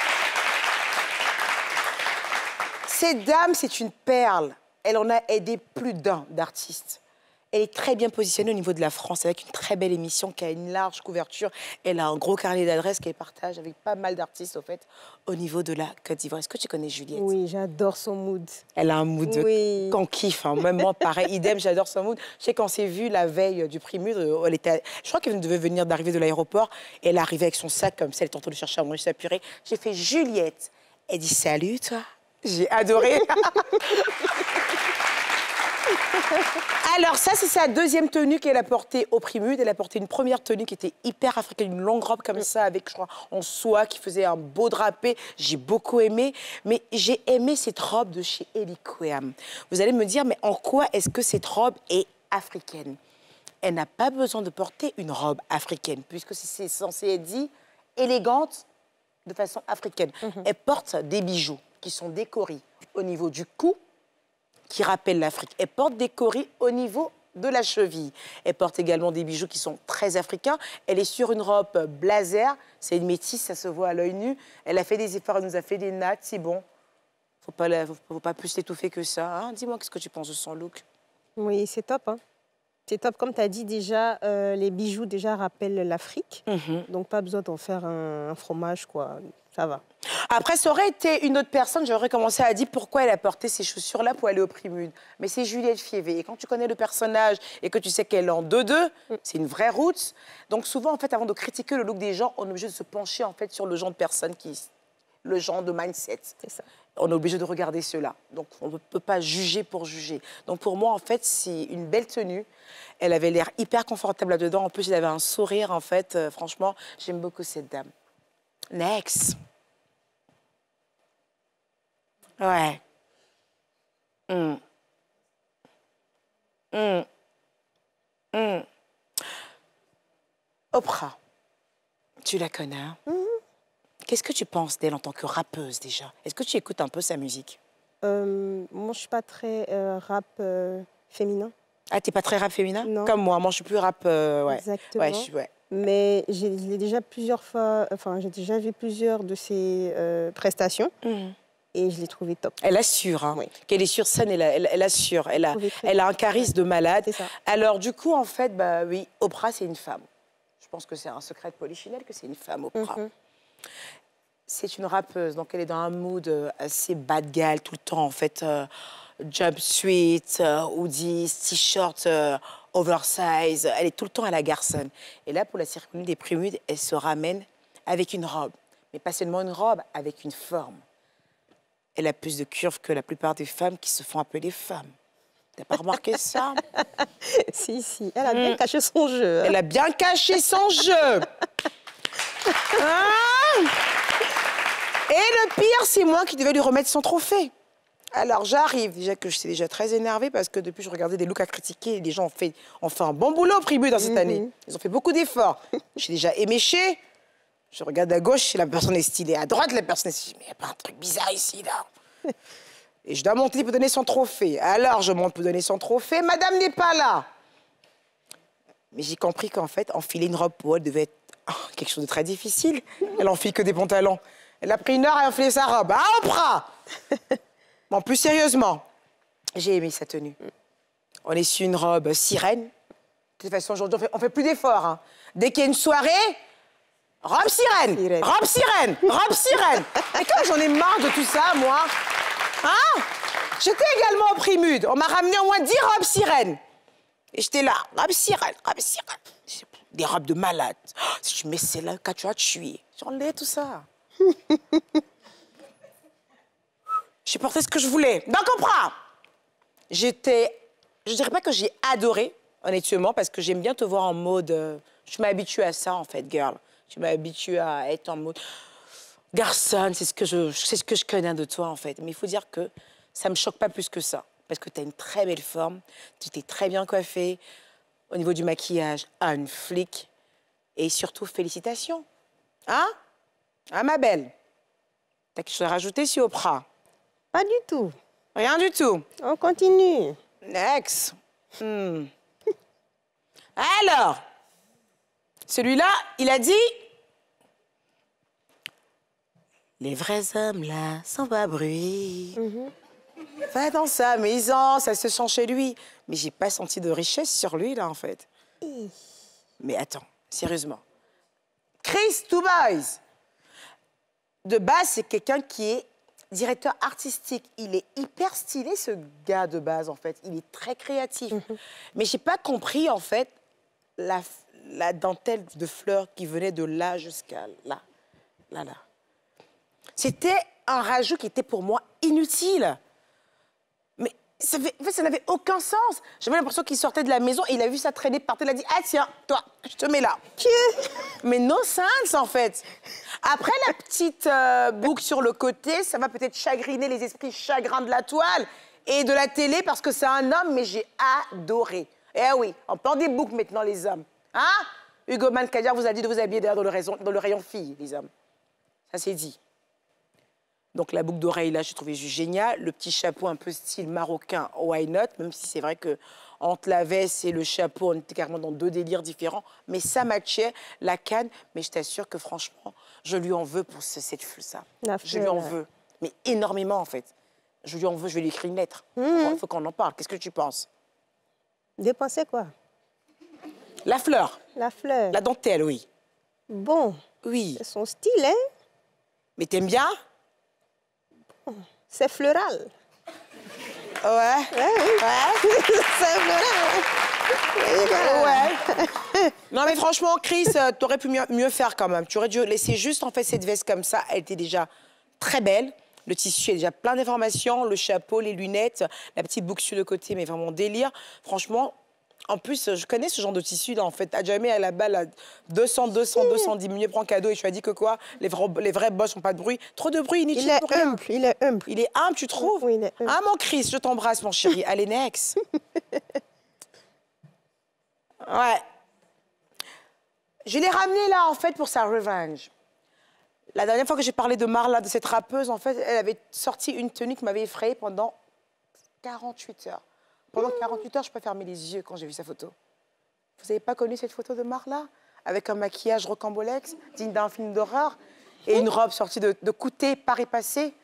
Cette dame, c'est une perle. Elle en a aidé plus d'un d'artistes. Elle est très bien positionnée au niveau de la France, avec une très belle émission qui a une large couverture. Elle a un gros carnet d'adresses qu'elle partage avec pas mal d'artistes, au fait, au niveau de la Côte d'Ivoire. Est-ce que tu connais Juliette? Oui, j'adore son mood. Elle a un mood qu'on kiffe. Hein. Même moi, pareil, idem, j'adore son mood. Je sais qu'on s'est vu la veille du Primus, je crois qu'elle devait venir d'arriver de l'aéroport. Elle arrivait avec son sac comme ça, elle est en train de chercher à manger sa purée. J'ai fait Juliette. Elle dit salut, toi. J'ai adoré. Alors ça, c'est sa deuxième tenue qu'elle a portée au Primus. Elle a porté une première tenue qui était hyper africaine, une longue robe comme ça, avec, je crois, en soie, qui faisait un beau drapé. J'ai beaucoup aimé. Mais j'ai aimé cette robe de chez Ellie Kouam. Vous allez me dire, mais en quoi est-ce que cette robe est africaine? Elle n'a pas besoin de porter une robe africaine, puisque c'est censé être dit élégante de façon africaine. Elle porte des bijoux qui sont décorés au niveau du cou, qui rappelle l'Afrique. Elle porte des coris au niveau de la cheville. Elle porte également des bijoux qui sont très africains. Elle est sur une robe blazer. C'est une métisse, ça se voit à l'œil nu. Elle a fait des efforts, elle nous a fait des nattes, c'est bon. Faut pas plus l'étouffer que ça. Hein. Dis-moi, qu'est-ce que tu penses de son look? Oui, c'est top. Hein. C'est top. Comme tu as dit déjà, les bijoux déjà rappellent l'Afrique. Donc, pas besoin d'en faire un fromage, quoi. Ça va. Après, ça aurait été une autre personne, j'aurais commencé à dire pourquoi elle a porté ces chaussures-là pour aller au Primus. Mais c'est Juliette Fievé. Et quand tu connais le personnage et que tu sais qu'elle est en 2-2, c'est une vraie route. Donc souvent, en fait, avant de critiquer le look des gens, on est obligé de se pencher en fait sur le genre de personne le genre de mindset. C'est ça. On est obligé de regarder cela. Donc on ne peut pas juger pour juger. Donc pour moi, en fait, c'est une belle tenue. Elle avait l'air hyper confortable là-dedans. En plus, elle avait un sourire, en fait. Franchement, j'aime beaucoup cette dame. Next. Ouais. Oprah, tu la connais, hein? Qu'est-ce que tu penses d'elle en tant que rappeuse, déjà? Est-ce que tu écoutes un peu sa musique? Moi, je ne suis pas très rap féminin. Ah, t'es pas très rap féminin? Non. Comme moi, je suis plus rap... ouais. Exactement. Ouais, Mais j'ai déjà plusieurs fois... Enfin, j'ai déjà vu plusieurs de ses prestations. Et je l'ai trouvée top. Elle assure, hein. Oui. Qu'elle est sur scène, elle assure. Elle a un charisme de malade. Ça. Alors, du coup, en fait, bah oui, Oprah, c'est une femme. Je pense que c'est un secret de Polichinelle que c'est une femme, Oprah. C'est une rappeuse, donc elle est dans un mood assez bad girl tout le temps, en fait. Jumpsuit, hoodies, t-shirt oversize. Elle est tout le temps à la garçonne. Et là, pour la cérémonie des Primus, elle se ramène avec une robe. Mais pas seulement une robe, avec une forme. elle a plus de curves que la plupart des femmes qui se font appeler femmes. T'as pas remarqué ça? Si, si. Elle a bien caché son jeu. Elle a bien caché son jeu. Ah, et le pire, c'est moi qui devais lui remettre son trophée. Alors j'arrive, déjà que je suis déjà très énervée parce que depuis je regardais des looks à critiquer, les gens ont fait un bon boulot au Primu dans cette année. Ils ont fait beaucoup d'efforts. Je suis déjà éméchée. Je regarde à gauche, la personne est stylée. À droite, la personne est stylée. Mais il n'y a pas un truc bizarre ici, là. Et je dois monter pour donner son trophée. Alors je monte pour donner son trophée. Madame n'est pas là. Mais j'ai compris qu'en fait, enfiler une robe pour elle devait être quelque chose de très difficile. Elle enfile que des pantalons. Elle a pris une heure à enfiler sa robe. Ah, Oprah! Bon, plus sérieusement, j'ai aimé sa tenue. On est sur une robe sirène. De toute façon, aujourd'hui, on fait plus d'efforts. Hein. Dès qu'il y a une soirée, robe sirène, robe sirène, robe sirène. Et comme j'en ai marre de tout ça, moi, hein, j'étais également au Primude. On m'a ramené au moins 10 robes sirènes. Et j'étais là, robe sirène, robe sirène. Des robes de malade. Oh, si tu mets celle-là, quand tu vas tuer. J'enlève tout ça. J'ai porté ce que je voulais. Donc, Oprah, je dirais pas que j'ai adoré, honnêtement, parce que j'aime bien te voir en mode... je m'habitue à ça, en fait, girl. Je m'habitue à être en mode... Garçon, c'est ce que je connais de toi, en fait. Mais il faut dire que ça me choque pas plus que ça. Parce que tu as une très belle forme, tu t'es très bien coiffée. Au niveau du maquillage, une flic. Et surtout, félicitations. Hein? Ah, ma belle. T'as quelque chose à rajouter sur Oprah? Pas du tout. Rien du tout. On continue. Next. Alors, celui-là, il a dit... Les vrais hommes, là, sans pas bruit. Va dans sa maison, ça se sent chez lui. Mais j'ai pas senti de richesse sur lui, là, en fait. Mais attends, sérieusement. Chris Two Boys. De base, c'est quelqu'un qui est directeur artistique. Il est hyper stylé, ce gars, de base, en fait. Il est très créatif. Mais j'ai pas compris, en fait, la dentelle de fleurs qui venait de là jusqu'à là. Là. C'était un rajout qui était pour moi inutile. Mais ça n'avait aucun sens. J'avais l'impression qu'il sortait de la maison et il a vu ça traîner par terre. Il a dit, ah tiens, toi, je te mets là. Mais no sense, en fait. Après, la petite boucle sur le côté, ça va peut-être chagriner les esprits chagrins de la toile et de la télé parce que c'est un homme, mais j'ai adoré. Eh oui, on porte des boucles maintenant, les hommes. Hein? Hugo Mankadia vous a dit de vous habiller d'ailleurs dans le rayon filles, les hommes. Ça, c'est dit. Donc, la boucle d'oreille, là, j'ai trouvé juste génial. Le petit chapeau un peu style marocain, why not? Même si c'est vrai que entre la veste et le chapeau, on était carrément dans deux délires différents. Mais ça matchait, la canne. Mais je t'assure que, franchement, je lui en veux pour ça. Je lui en veux. Mais énormément, en fait. Je lui en veux, je vais lui écrire une lettre. Il faut qu'on en parle. Qu'est-ce que tu penses? Dépenser quoi? La fleur. La fleur. La dentelle, oui. Bon. Oui. C'est son style, hein? Mais t'aimes bien? C'est floral. Ouais. C'est floral. Ouais. Non, mais franchement, Chris, t'aurais pu mieux faire quand même. Tu aurais dû laisser juste, en fait, cette veste comme ça. Elle était déjà très belle. Le tissu est déjà plein d'informations. Le chapeau, les lunettes, la petite boucle sur le côté, mais vraiment délire. Franchement, en plus, je connais ce genre de tissu-là, en fait. À jamais à la balle, 200, 210 mieux prends cadeau. Et tu as dit que quoi? Les vrais boss n'ont pas de bruit. Trop de bruit, inutile pour rien. Il est humble. Il est humble, tu trouves? Oui, il est humble. Ah, mon Chris, je t'embrasse, mon chéri. Allez, next. Ouais. Je l'ai ramené là, en fait, pour sa revenge. La dernière fois que j'ai parlé de Marla, de cette rappeuse, en fait, elle avait sorti une tenue qui m'avait effrayée pendant 48 heures. Pendant 48 heures, je peux fermer les yeux quand j'ai vu sa photo. Vous n'avez pas connu cette photo de Marla? Avec un maquillage rocambolex, digne d'un film d'horreur, et une robe sortie de couté, Paris passé.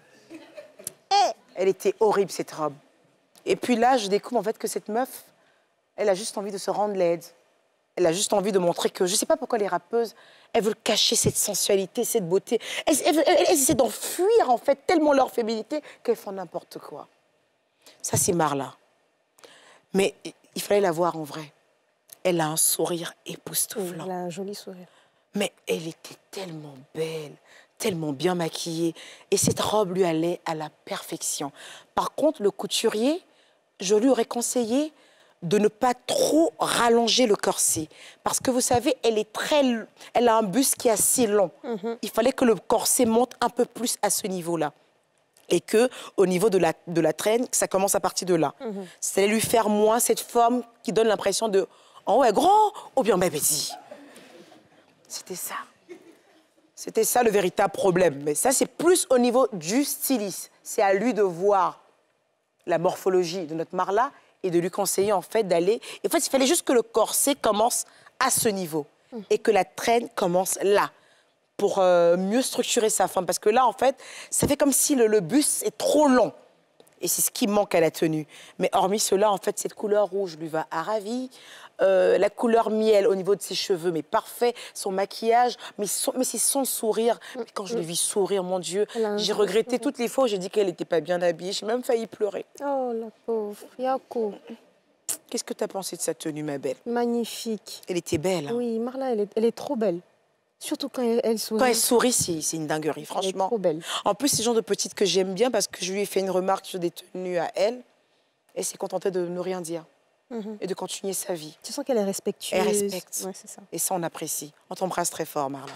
Elle était horrible, cette robe. Et puis là, je découvre en fait que cette meuf, elle a juste envie de se rendre laide. Elle a juste envie de montrer que, je ne sais pas pourquoi les rappeuses, elles veulent cacher cette sensualité, cette beauté. Elles essaient d'enfuir, en fait, tellement leur féminité qu'elles font n'importe quoi. Ça, c'est Marla. Mais il fallait la voir en vrai. Elle a un sourire époustouflant. Elle a un joli sourire. Mais elle était tellement belle, tellement bien maquillée. Et cette robe lui allait à la perfection. Par contre, le couturier, je lui aurais conseillé de ne pas trop rallonger le corset. Parce que vous savez, elle a un buste qui est assez long. Il fallait que le corset monte un peu plus à ce niveau-là. Et qu'au niveau de la traîne, ça commence à partir de là. C'est lui faire moins cette forme qui donne l'impression de « Oh ouais, grand » ou bien « Mais petit ». C'était ça. C'était ça le véritable problème. Mais ça, c'est plus au niveau du styliste. C'est à lui de voir la morphologie de notre Marla et de lui conseiller, en fait, d'aller... En fait, il fallait juste que le corset commence à ce niveau et que la traîne commence là pour mieux structurer sa forme. Parce que là, en fait, ça fait comme si le buste est trop long. Et c'est ce qui manque à la tenue. Mais hormis cela, en fait, cette couleur rouge lui va à ravie. La couleur miel au niveau de ses cheveux, mais parfait. Son maquillage, mais c'est son sourire. Mais quand je l'ai vu sourire, mon Dieu, j'ai regretté toutes les fois où j'ai dit qu'elle n'était pas bien habillée. J'ai même failli pleurer. Oh, la pauvre. Yako. Qu'est-ce que tu as pensé de sa tenue, ma belle? Magnifique. Elle était belle. Hein? Oui, Marla, elle est trop belle. Surtout quand elle sourit. Quand elle sourit, c'est une dinguerie, franchement. Elle est trop belle. En plus, c'est le genre de petite que j'aime bien parce que je lui ai fait une remarque sur des tenues à elle. Elle s'est contentée de ne rien dire et de continuer sa vie. Tu sens qu'elle est respectueuse. Elle respecte. Ouais, c'est ça. Et ça, on apprécie. On t'embrasse très fort, Marla.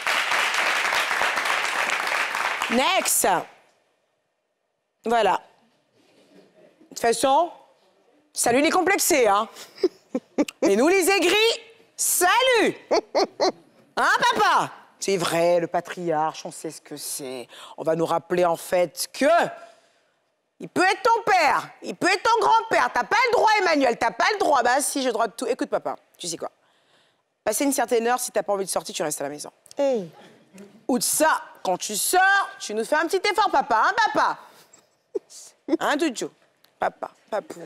Next. Voilà. De toute façon, salut les complexés, hein. Et nous, les aigris, salut. Hein, papa? C'est vrai, le patriarche, on sait ce que c'est. On va nous rappeler, en fait, que... Il peut être ton père, il peut être ton grand-père. T'as pas le droit, Emmanuel, t'as pas le droit. Bah si, j'ai le droit de tout. Écoute, papa, tu sais quoi? Passer une certaine heure, si t'as pas envie de sortir, tu restes à la maison. Hey. Ou de ça, quand tu sors, tu nous fais un petit effort, papa, hein, papa? Hein, Doudou? Papa, papou.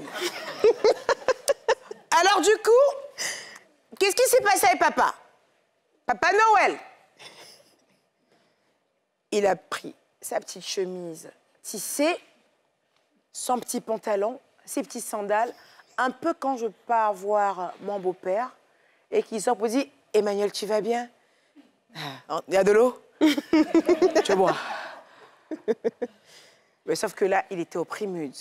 Alors, du coup, qu'est-ce qui s'est passé avec papa? Papa Noël. Il a pris sa petite chemise tissée, son petit pantalon, ses petites sandales, un peu quand je pars voir mon beau-père et qu'il sort pour dire « Emmanuel, tu vas bien? Il y a de l'eau? Tu bois. » Mais sauf que là, il était au Primude.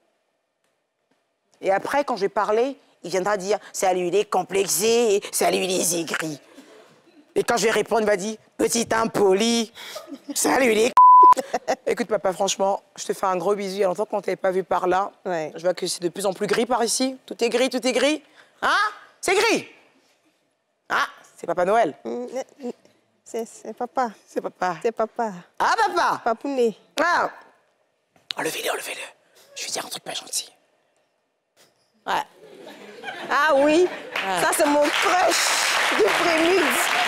Et après, quand je vais parler, il viendra dire « Salut les complexés, salut les aigris. » Et quand je vais répondre, il va dire « Petit impoli, salut les Écoute, papa, franchement, je te fais un gros bisou. Il y a longtemps qu'on ne t'avait pas vu par là. Ouais. Je vois que c'est de plus en plus gris par ici. Tout est gris, tout est gris. Hein? C'est gris. Ah, c'est Papa Noël. C'est papa. C'est papa. C'est papa. Ah, papa. Papounet. Ah. Enlevez-le, enlevez-le. Je vais dire un truc pas gentil. Ouais. Ah oui, ça c'est mon crush du Prémide.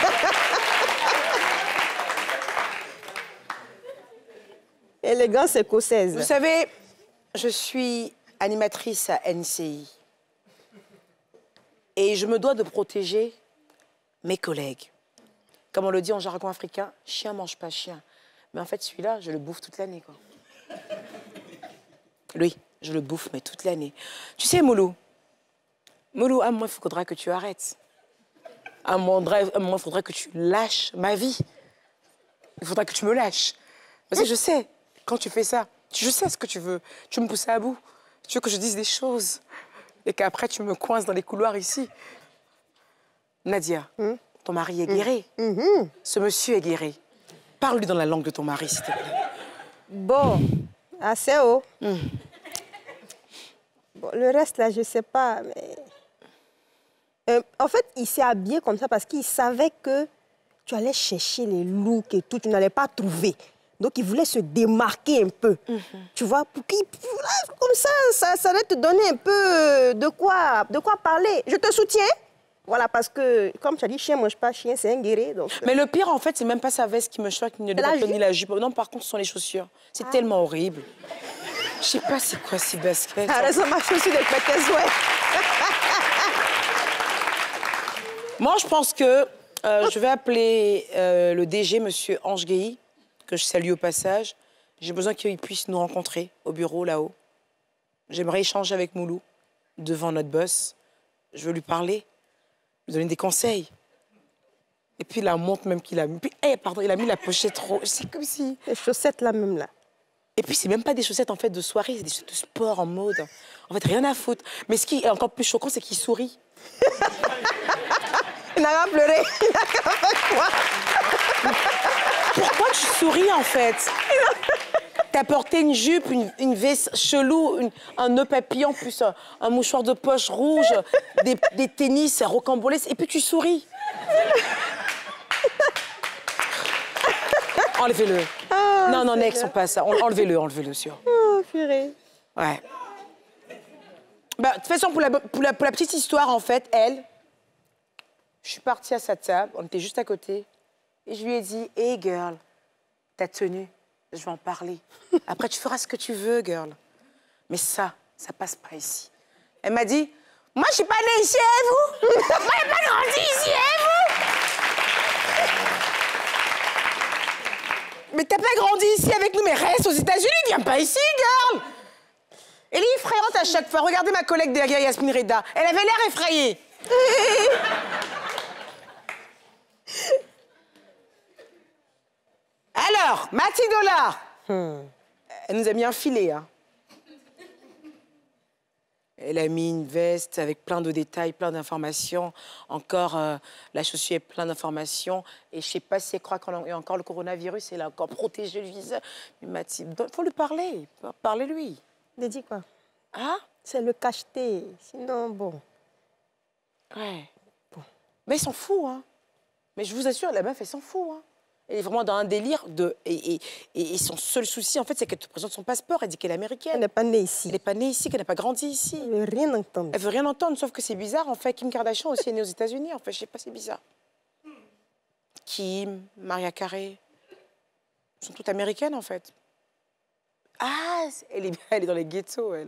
Élégance écossaise. Vous savez, je suis animatrice à NCI. Et je me dois de protéger mes collègues. Comme on le dit en jargon africain, chien mange pas chien. Mais en fait, celui-là, je le bouffe toute l'année, quoi. Lui, je le bouffe, mais toute l'année. Tu sais, Moulou, à un moment, il faudra que tu arrêtes. À un moment, il faudra que tu lâches ma vie. Il faudra que tu me lâches. Parce que je sais, quand tu fais ça, je sais ce que tu veux. Tu veux me pousser à bout. Tu veux que je dise des choses. Et qu'après, tu me coinces dans les couloirs ici. Nadia, ton mari est guéri. Ce monsieur est guéri. Parle-lui dans la langue de ton mari, s'il te plaît. Bon, assez haut. Bon, le reste, là, je sais pas, mais... en fait, il s'est habillé comme ça parce qu'il savait que tu allais chercher les looks et tout, tu n'allais pas trouver. Donc, il voulait se démarquer un peu, tu vois, pour qu'il... Comme ça allait te donner un peu de quoi parler. Je te soutiens. Voilà, parce que, comme tu as dit, chien mange pas chien, c'est un guéri. Donc, Mais le pire, en fait, c'est même pas sa veste qui me choque, ni le pantalon, ni la jupe. Non, par contre, ce sont les chaussures. C'est tellement horrible. Je sais pas c'est quoi ces baskets. Ah, ça m'a chaussure de pétasse, ouais. Moi, je pense que je vais appeler le DG, monsieur Ange Guéhi, que je salue au passage. J'ai besoin qu'il puisse nous rencontrer au bureau, là-haut. J'aimerais échanger avec Moulou, devant notre boss. Je veux lui parler, lui donner des conseils. Et puis la montre même qu'il a mis. Puis, pardon, il a mis la pochette rouge. C'est comme si... Les chaussettes là même là. Et puis, c'est même pas des chaussettes en fait de soirée, c'est des chaussettes de sport en mode. En fait, rien à foutre. Mais ce qui est encore plus choquant, c'est qu'il sourit. Il n'a pas pleuré. Il n'a pas fait quoi? Pourquoi tu souris en fait? T'as porté une jupe, une veste chelou, un nœud papillon, plus un mouchoir de poche rouge, des tennis rocambolesques, et puis tu souris. Enlevez-le. Ah, non, non, Nex, on passe ça. Enlevez-le, sûr. Oh, purée. Ouais. Bah, de toute façon, pour la petite histoire, en fait, je suis partie à sa table, on était juste à côté, et je lui ai dit, « Hey, girl, ta tenue, je vais en parler. Après, tu feras ce que tu veux, girl. Mais ça passe pas ici. » Elle m'a dit, « Moi, je suis pas née ici, hein, vous? Moi, j'ai pas grandi ici, hein, vous? Mais t'as pas grandi ici avec nous, mais reste aux États-Unis, viens pas ici, girl. » Elle est effrayante à chaque fois. Regardez ma collègue derrière, Yasmine Reda. Elle avait l'air effrayée. Alors, Mathilde Dollar. Elle nous a mis un filet. Hein. Elle a mis une veste avec plein de détails, plein d'informations. Encore, la chaussure est plein d'informations. Et je ne sais pas si elle croit qu'il y a encore le coronavirus. Elle a encore protégé le visage. Mais Mathilde, il faut lui parler. Parlez-lui. Il a dit quoi? Hein? C'est le cacheté. Sinon, bon. Ouais. Bon. Mais ils s'en fout, hein. Mais je vous assure, la meuf, elle s'en fout, hein. Elle est vraiment dans un délire de... Et son seul souci, en fait, c'est qu'elle te présente son passeport. Elle dit qu'elle est américaine. Elle n'est pas née ici. Elle n'est pas née ici, qu'elle n'a pas grandi ici. Elle veut rien entendre. Elle veut rien entendre, sauf que c'est bizarre. En fait, Kim Kardashian aussi est née aux États-Unis. En fait, je sais pas, c'est bizarre. Kim, Mariah Carey, sont toutes américaines, en fait. Ah, elle est dans les ghettos, elle.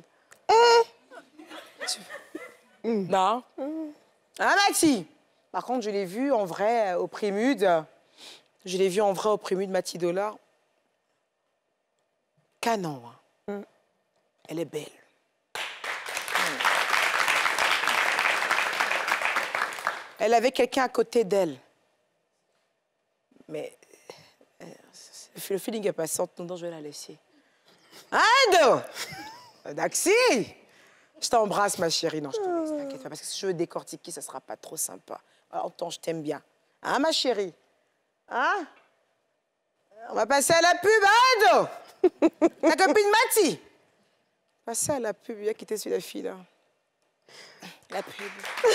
Non. Ah, Mathie. Par contre, je l'ai vue en vrai au Prémude. Je l'ai vue en vrai au Prémude, Mathilde Dollar. Canon. Hein. Elle est belle. Elle avait quelqu'un à côté d'elle. Mais le feeling est passant, donc je vais la laisser. Ado! Daxi! Je t'embrasse, ma chérie. Non, je t'embrasse, t'inquiète pas. Parce que si je veux décortiquer, ça sera pas trop sympa. Alors, attends, je t'aime bien. Hein, ma chérie? Hein? On va passer à la pub, Ado! Ta copine Mathie! Passer à la pub, il a quitté sur la fille, là. La pub.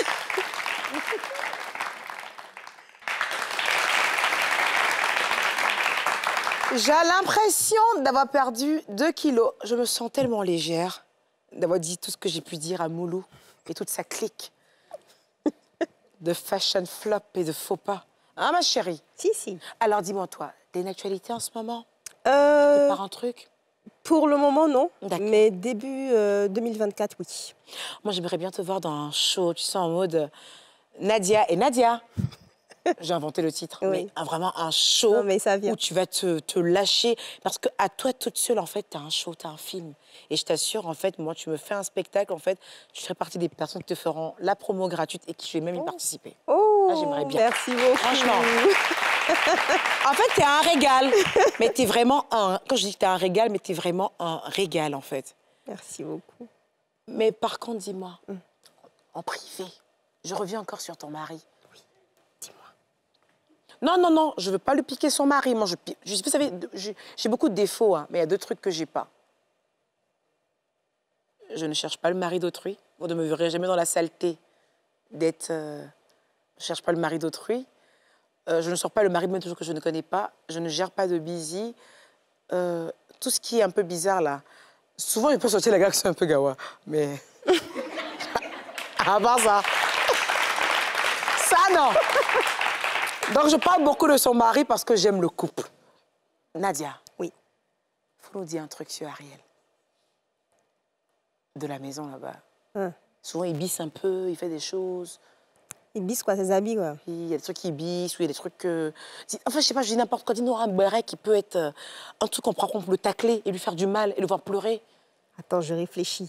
J'ai l'impression d'avoir perdu 2 kilos. Je me sens tellement légère d'avoir dit tout ce que j'ai pu dire à Moulou et toute sa clique de fashion flop et de faux pas. Hein, ma chérie? Si, si. Alors, dis-moi, toi, t'as une actualité en ce moment? Tu prépares un truc? Pour le moment, non. D'accord. Mais début 2024, oui. Moi, j'aimerais bien te voir dans un show, tu sais, en mode Nadia et Nadia. J'ai inventé le titre, oui. Mais vraiment un show non, mais ça vient. où tu vas te lâcher. Parce qu'à toi, toute seule, en fait, tu as un show, tu as un film. Et je t'assure, en fait, moi, tu me fais un spectacle, en fait, tu ferais partie des personnes qui te feront la promo gratuite et qui je vais même y participer. Oh, ah, j'aimerais bien. Merci beaucoup. Franchement. En fait, tu es un régal. Mais tu es vraiment un... Quand je dis que tu es un régal, mais tu es vraiment un régal, en fait. Merci beaucoup. Mais par contre, dis-moi, en privé, je reviens encore sur ton mari. Non, non, non, je ne veux pas lui piquer son mari. Moi, vous savez, j'ai beaucoup de défauts, hein, mais il y a 2 trucs que je n'ai pas. Je ne cherche pas le mari d'autrui. Vous ne me verrez jamais dans la saleté d'être... je ne cherche pas le mari d'autrui. Je ne sors pas le mari de même que je ne connais pas. Je ne gère pas de busy. Tout ce qui est un peu bizarre, là. Souvent, il peut sortir la gars que c'est un peu gawa. Mais... à part ça. Ça, non. Donc, je parle beaucoup de son mari parce que j'aime le couple. Nadia. Oui. Faut nous dire un truc sur Ariel. De la maison, là-bas. Souvent, il bisse un peu, il fait des choses. Il bisse quoi, ses habits, quoi. Il y a des trucs qui bissent, ou il y a des trucs... Enfin, je sais pas, je dis n'importe quoi. Dis-nous un béret qui peut être un truc qu'on peut le tacler et lui faire du mal et le voir pleurer. Attends, je réfléchis.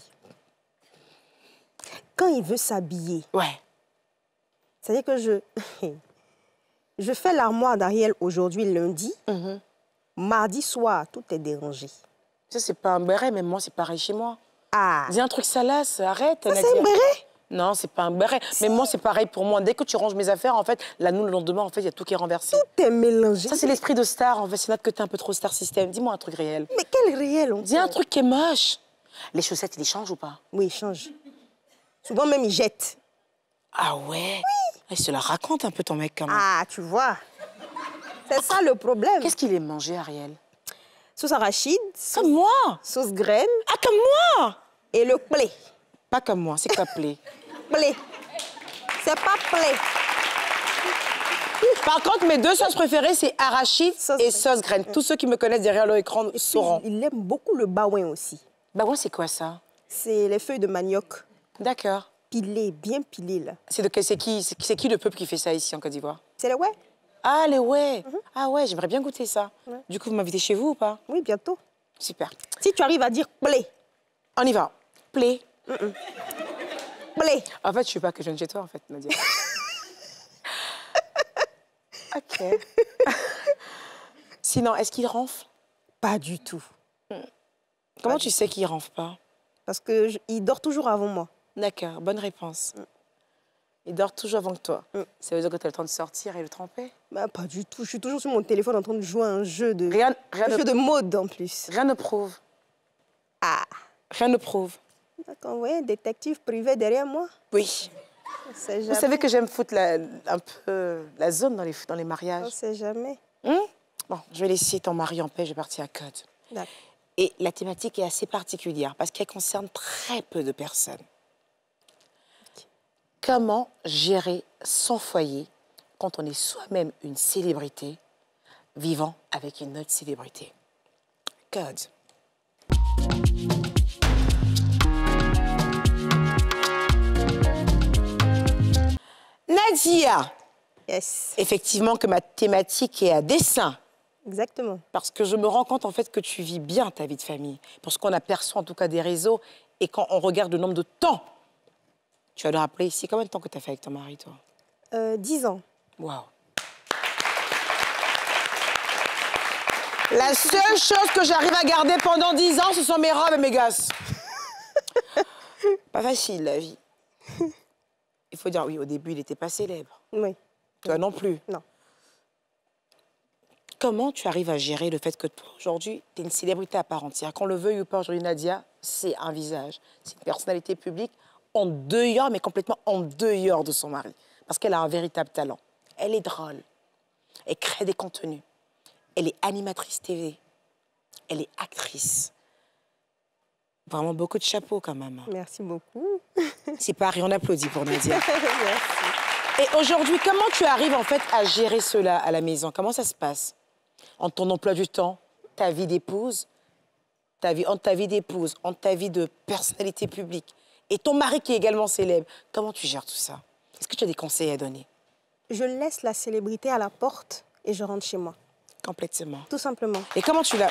Quand il veut s'habiller... Ouais. C'est-à-dire que je... Je fais l'armoire d'Ariel aujourd'hui, lundi. Mardi soir, tout est dérangé. Ça, c'est pas un béret, mais moi, c'est pareil chez moi. Ah. Dis un truc salace, arrête. Ça, c'est un béret? Non, c'est pas un béret. Si. Mais moi, c'est pareil pour moi. Dès que tu ranges mes affaires, en fait, là, nous, le lendemain, en fait, il y a tout qui est renversé. Tout est mélangé. Ça, c'est l'esprit de star. En fait, c'est notre que t'es un peu trop star system. Dis-moi un truc réel. Mais quel réel? Dis un truc qui est moche. Les chaussettes, ils les changent ou pas? Oui, ils changent. Souvent, même, ils jettent. Ah ouais? Oui. Il se la raconte un peu, ton mec, quand même. Ah, tu vois. C'est ça, le problème. Qu'est-ce qu'il aime manger, Ariel? Sauce arachide. Comme moi. Sauce graine. Ah, comme moi. Et le plé. Pas comme moi, c'est quoi plé? Plé. C'est pas plé. Par contre, mes deux sauces préférées, c'est arachide et sauce graine. Tous ceux qui me connaissent derrière leur écran sauront. Il aime beaucoup le baouin aussi. Baouin, c'est quoi ça? C'est les feuilles de manioc. D'accord. Pilées, bien pilées, là. C'est qui le peuple qui fait ça ici en Côte d'Ivoire? C'est les ouais. Ah, les ouais. Ah ouais, j'aimerais bien goûter ça. Du coup, vous m'invitez chez vous ou pas? Oui, bientôt. Super. Si tu arrives à dire plé. On y va. Plé. Plé. En fait, je suis pas que je viens de chez toi, en fait, Nadia. OK. Sinon, est-ce qu'il ronfle? Pas du tout. Comment tu sais qu'il ronfle pas? Parce qu'il dort toujours avant moi. D'accord, bonne réponse. Il dort toujours avant que toi. Ça veut dire que tu as le temps de sortir et le tremper? Bah, pas du tout. Je suis toujours sur mon téléphone en train de jouer à un jeu de... jeu de mode, en plus. Rien ne prouve. Ah. Rien ne prouve. D'accord, ouais, détective privé derrière moi. Oui. Vous savez que j'aime foutre un peu la zone dans les mariages. On sait jamais. Bon, je vais laisser ton mari en paix, je vais partir à Code. D'accord. Et la thématique est assez particulière parce qu'elle concerne très peu de personnes. Comment gérer son foyer quand on est soi-même une célébrité vivant avec une autre célébrité? Code. Nadia. Yes. Effectivement que ma thématique est à dessein. Exactement. Parce que je me rends compte en fait que tu vis bien ta vie de famille. Pour ce qu'on aperçoit en tout cas des réseaux et quand on regarde le nombre de temps. Tu vas le rappeler ici. Combien de temps que tu as fait avec ton mari, toi? 10 ans. Waouh. La seule chose que j'arrive à garder pendant 10 ans, ce sont mes robes et mes gosses. Pas facile, la vie. Il faut dire, oui, au début, il n'était pas célèbre. Oui. Toi non plus. Non. Comment tu arrives à gérer le fait que toi, aujourd'hui, tu es une célébrité à part entière? Qu'on le veuille ou pas, aujourd'hui, Nadia, c'est un visage. C'est une personnalité publique en dehors, mais complètement en dehors de son mari. Parce qu'elle a un véritable talent. Elle est drôle. Elle crée des contenus. Elle est animatrice TV. Elle est actrice. Vraiment beaucoup de chapeaux, quand même. Merci beaucoup. C'est pareil, on applaudit pour Nadia. Merci. Et aujourd'hui, comment tu arrives, en fait, à gérer cela à la maison? Comment ça se passe? Entre ton emploi du temps, ta vie d'épouse, entre ta vie d'épouse, entre ta vie de personnalité publique et ton mari qui est également célèbre, comment tu gères tout ça? Est-ce que tu as des conseils à donner? Je laisse la célébrité à la porte et je rentre chez moi. Complètement. Tout simplement. Et comment tu l'as...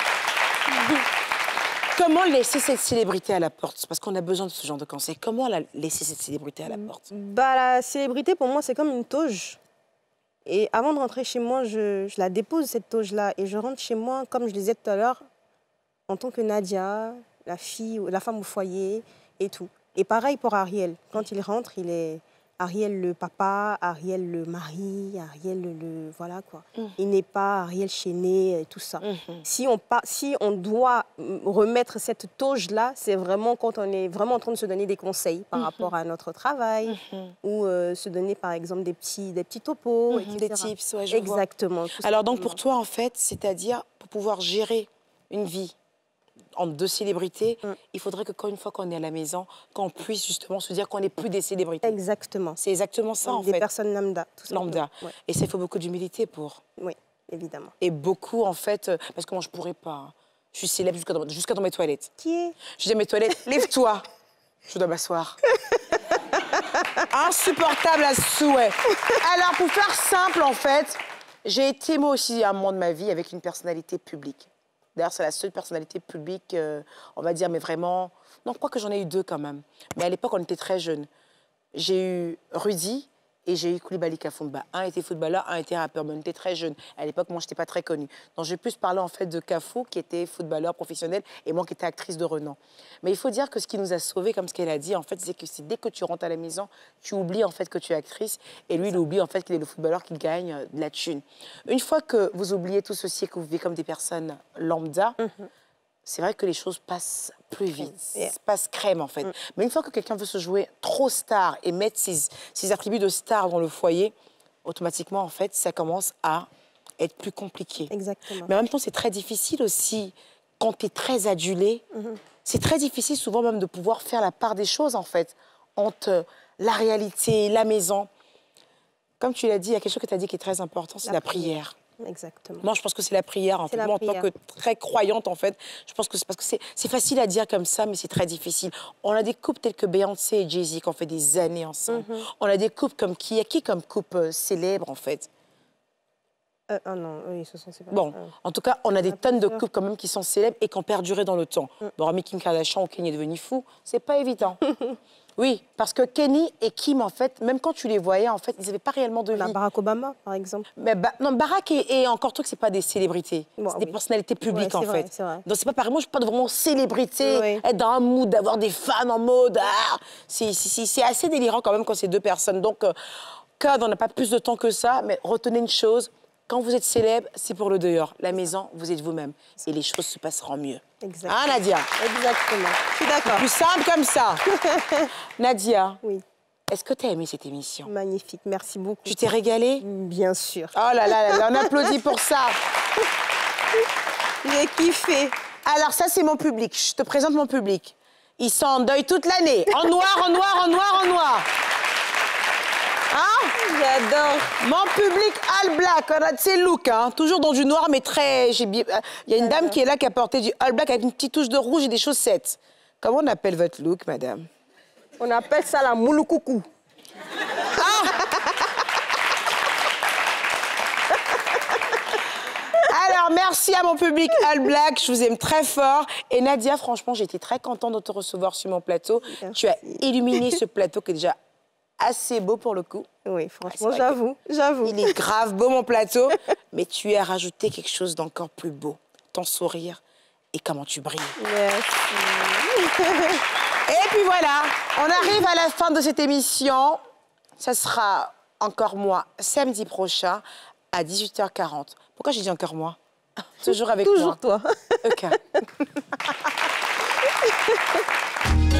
Comment laisser cette célébrité à la porte? Parce qu'on a besoin de ce genre de conseils. Comment laisser cette célébrité à la porte? Bah, la célébrité, pour moi, c'est comme une toge. Et avant de rentrer chez moi, je la dépose, cette toge-là. Et je rentre chez moi, comme je disais tout à l'heure, en tant que Nadia, la femme au foyer et tout. Et pareil pour Ariel. Quand il rentre, il est Ariel le papa, Ariel le mari, Ariel le... Voilà, quoi. Il n'est pas Ariel Chéné et tout ça. Si on doit remettre cette toge-là, c'est vraiment quand on est vraiment en train de se donner des conseils par rapport à notre travail ou se donner, par exemple, des petits topos, etc. Des tips, ouais, je vois. Exactement. Alors donc, pour toi, en fait, c'est-à-dire, pour pouvoir gérer une vie entre deux célébrités, il faudrait que, une fois qu'on est à la maison, qu'on puisse justement se dire qu'on n'est plus des célébrités. Exactement. C'est exactement ça, en fait. Des personnes lambda. Tout lambda. Ouais. Et ça, il faut beaucoup d'humilité pour. Oui, évidemment. Et beaucoup, en fait, parce que moi, je ne pourrais pas. Je suis célèbre jusqu'à dans mes toilettes. Qui est? Je dis à mes toilettes, lève-toi. Je dois m'asseoir. Insupportable à souhait. Alors, pour faire simple, en fait, j'ai été, moi aussi, à un moment de ma vie, avec une personnalité publique. D'ailleurs, c'est la seule personnalité publique, on va dire, mais vraiment... Non, je crois que j'en ai eu deux quand même. Mais à l'époque, on était très jeunes. J'ai eu Rudy et j'ai eu Koulibaly Kafumba. Un était footballeur, un était rappeur. Mais on était très jeunes. À l'époque, moi, je n'étais pas très connue. Donc, je vais plus parler en fait de Kafou, qui était footballeur professionnel, et moi qui étais actrice de renom. Mais il faut dire que ce qui nous a sauvés, comme ce qu'elle a dit, en fait, c'est que dès que tu rentres à la maison, tu oublies en fait que tu es actrice, et lui, il oublie en fait qu'il est le footballeur qui gagne de la thune. Une fois que vous oubliez tout ceci et que vous vivez comme des personnes lambda, c'est vrai que les choses passent plus vite, passent crème en fait. Mais une fois que quelqu'un veut se jouer trop star et mettre ses attributs de star dans le foyer, automatiquement en fait, ça commence à être plus compliqué. Exactement. Mais en même temps, c'est très difficile aussi, quand tu es très adulé, c'est très difficile souvent même de pouvoir faire la part des choses en fait, entre la réalité, la maison. Comme tu l'as dit, il y a quelque chose que tu as dit qui est très important, c'est la prière. Exactement. Moi, je pense que c'est la prière. En fait. Moi, en tant que très croyante, en fait, je pense que c'est parce que c'est facile à dire comme ça, mais c'est très difficile. On a des couples tels que Beyoncé et Jay-Z qui ont fait des années ensemble. On a des couples comme qui comme couple célèbre, en fait. Ah non, oui, ce sont séparés. Bon, en tout cas, on a des tonnes de couples quand même qui sont célèbres et qui ont perduré dans le temps. Bon, Kim Kardashian ou Kenny est devenu fou, c'est pas évident. Oui, parce que Kenny et Kim, en fait, même quand tu les voyais, en fait, ils n'avaient pas réellement de vie. Barack Obama, par exemple. Mais non, Barack et encore truc, c'est pas des célébrités. Bon, c'est des personnalités publiques, en fait. Vrai. Donc, c'est pas pareil. Moi, je suis pas de vraiment célébrité, être dans un mood, d'avoir des fans en mode... Ah, c'est assez délirant quand même quand c'est deux personnes. Donc, on n'a pas plus de temps que ça, mais retenez une chose. Quand vous êtes célèbre, c'est pour le dehors. La maison, vous êtes vous-même. Et les choses se passeront mieux. Exactement. Hein, Nadia? Exactement. Je suis d'accord. Plus simple comme ça. Nadia, oui. Est-ce que tu as aimé cette émission? Magnifique, merci beaucoup. Tu t'es régalée? Bien sûr. Oh là là, on applaudit pour ça. J'ai kiffé. Alors ça, c'est mon public. Je te présente mon public. Ils sont en deuil toute l'année. En noir, en noir, en noir, en noir. Hein? J'adore. Mon public all black, on a de ces looks, hein, toujours dans du noir, mais très... Il y a une dame qui est là qui a porté du all black avec une petite touche de rouge et des chaussettes. Comment on appelle votre look, madame? On appelle ça la mouloukoukou. Ah! Alors, merci à mon public all black, je vous aime très fort. Et Nadia, franchement, j'ai été très contente de te recevoir sur mon plateau. Merci. Tu as illuminé ce plateau qui est déjà assez beau pour le coup. Oui, franchement, j'avoue. Il est grave beau, mon plateau. Mais tu as rajouté quelque chose d'encore plus beau. Ton sourire et comment tu brilles. Merci. Et puis voilà, on arrive à la fin de cette émission. Ça sera encore moi samedi prochain à 18h40. Pourquoi j'ai dit encore moi? Toujours avec moi. Toujours toi. Ok.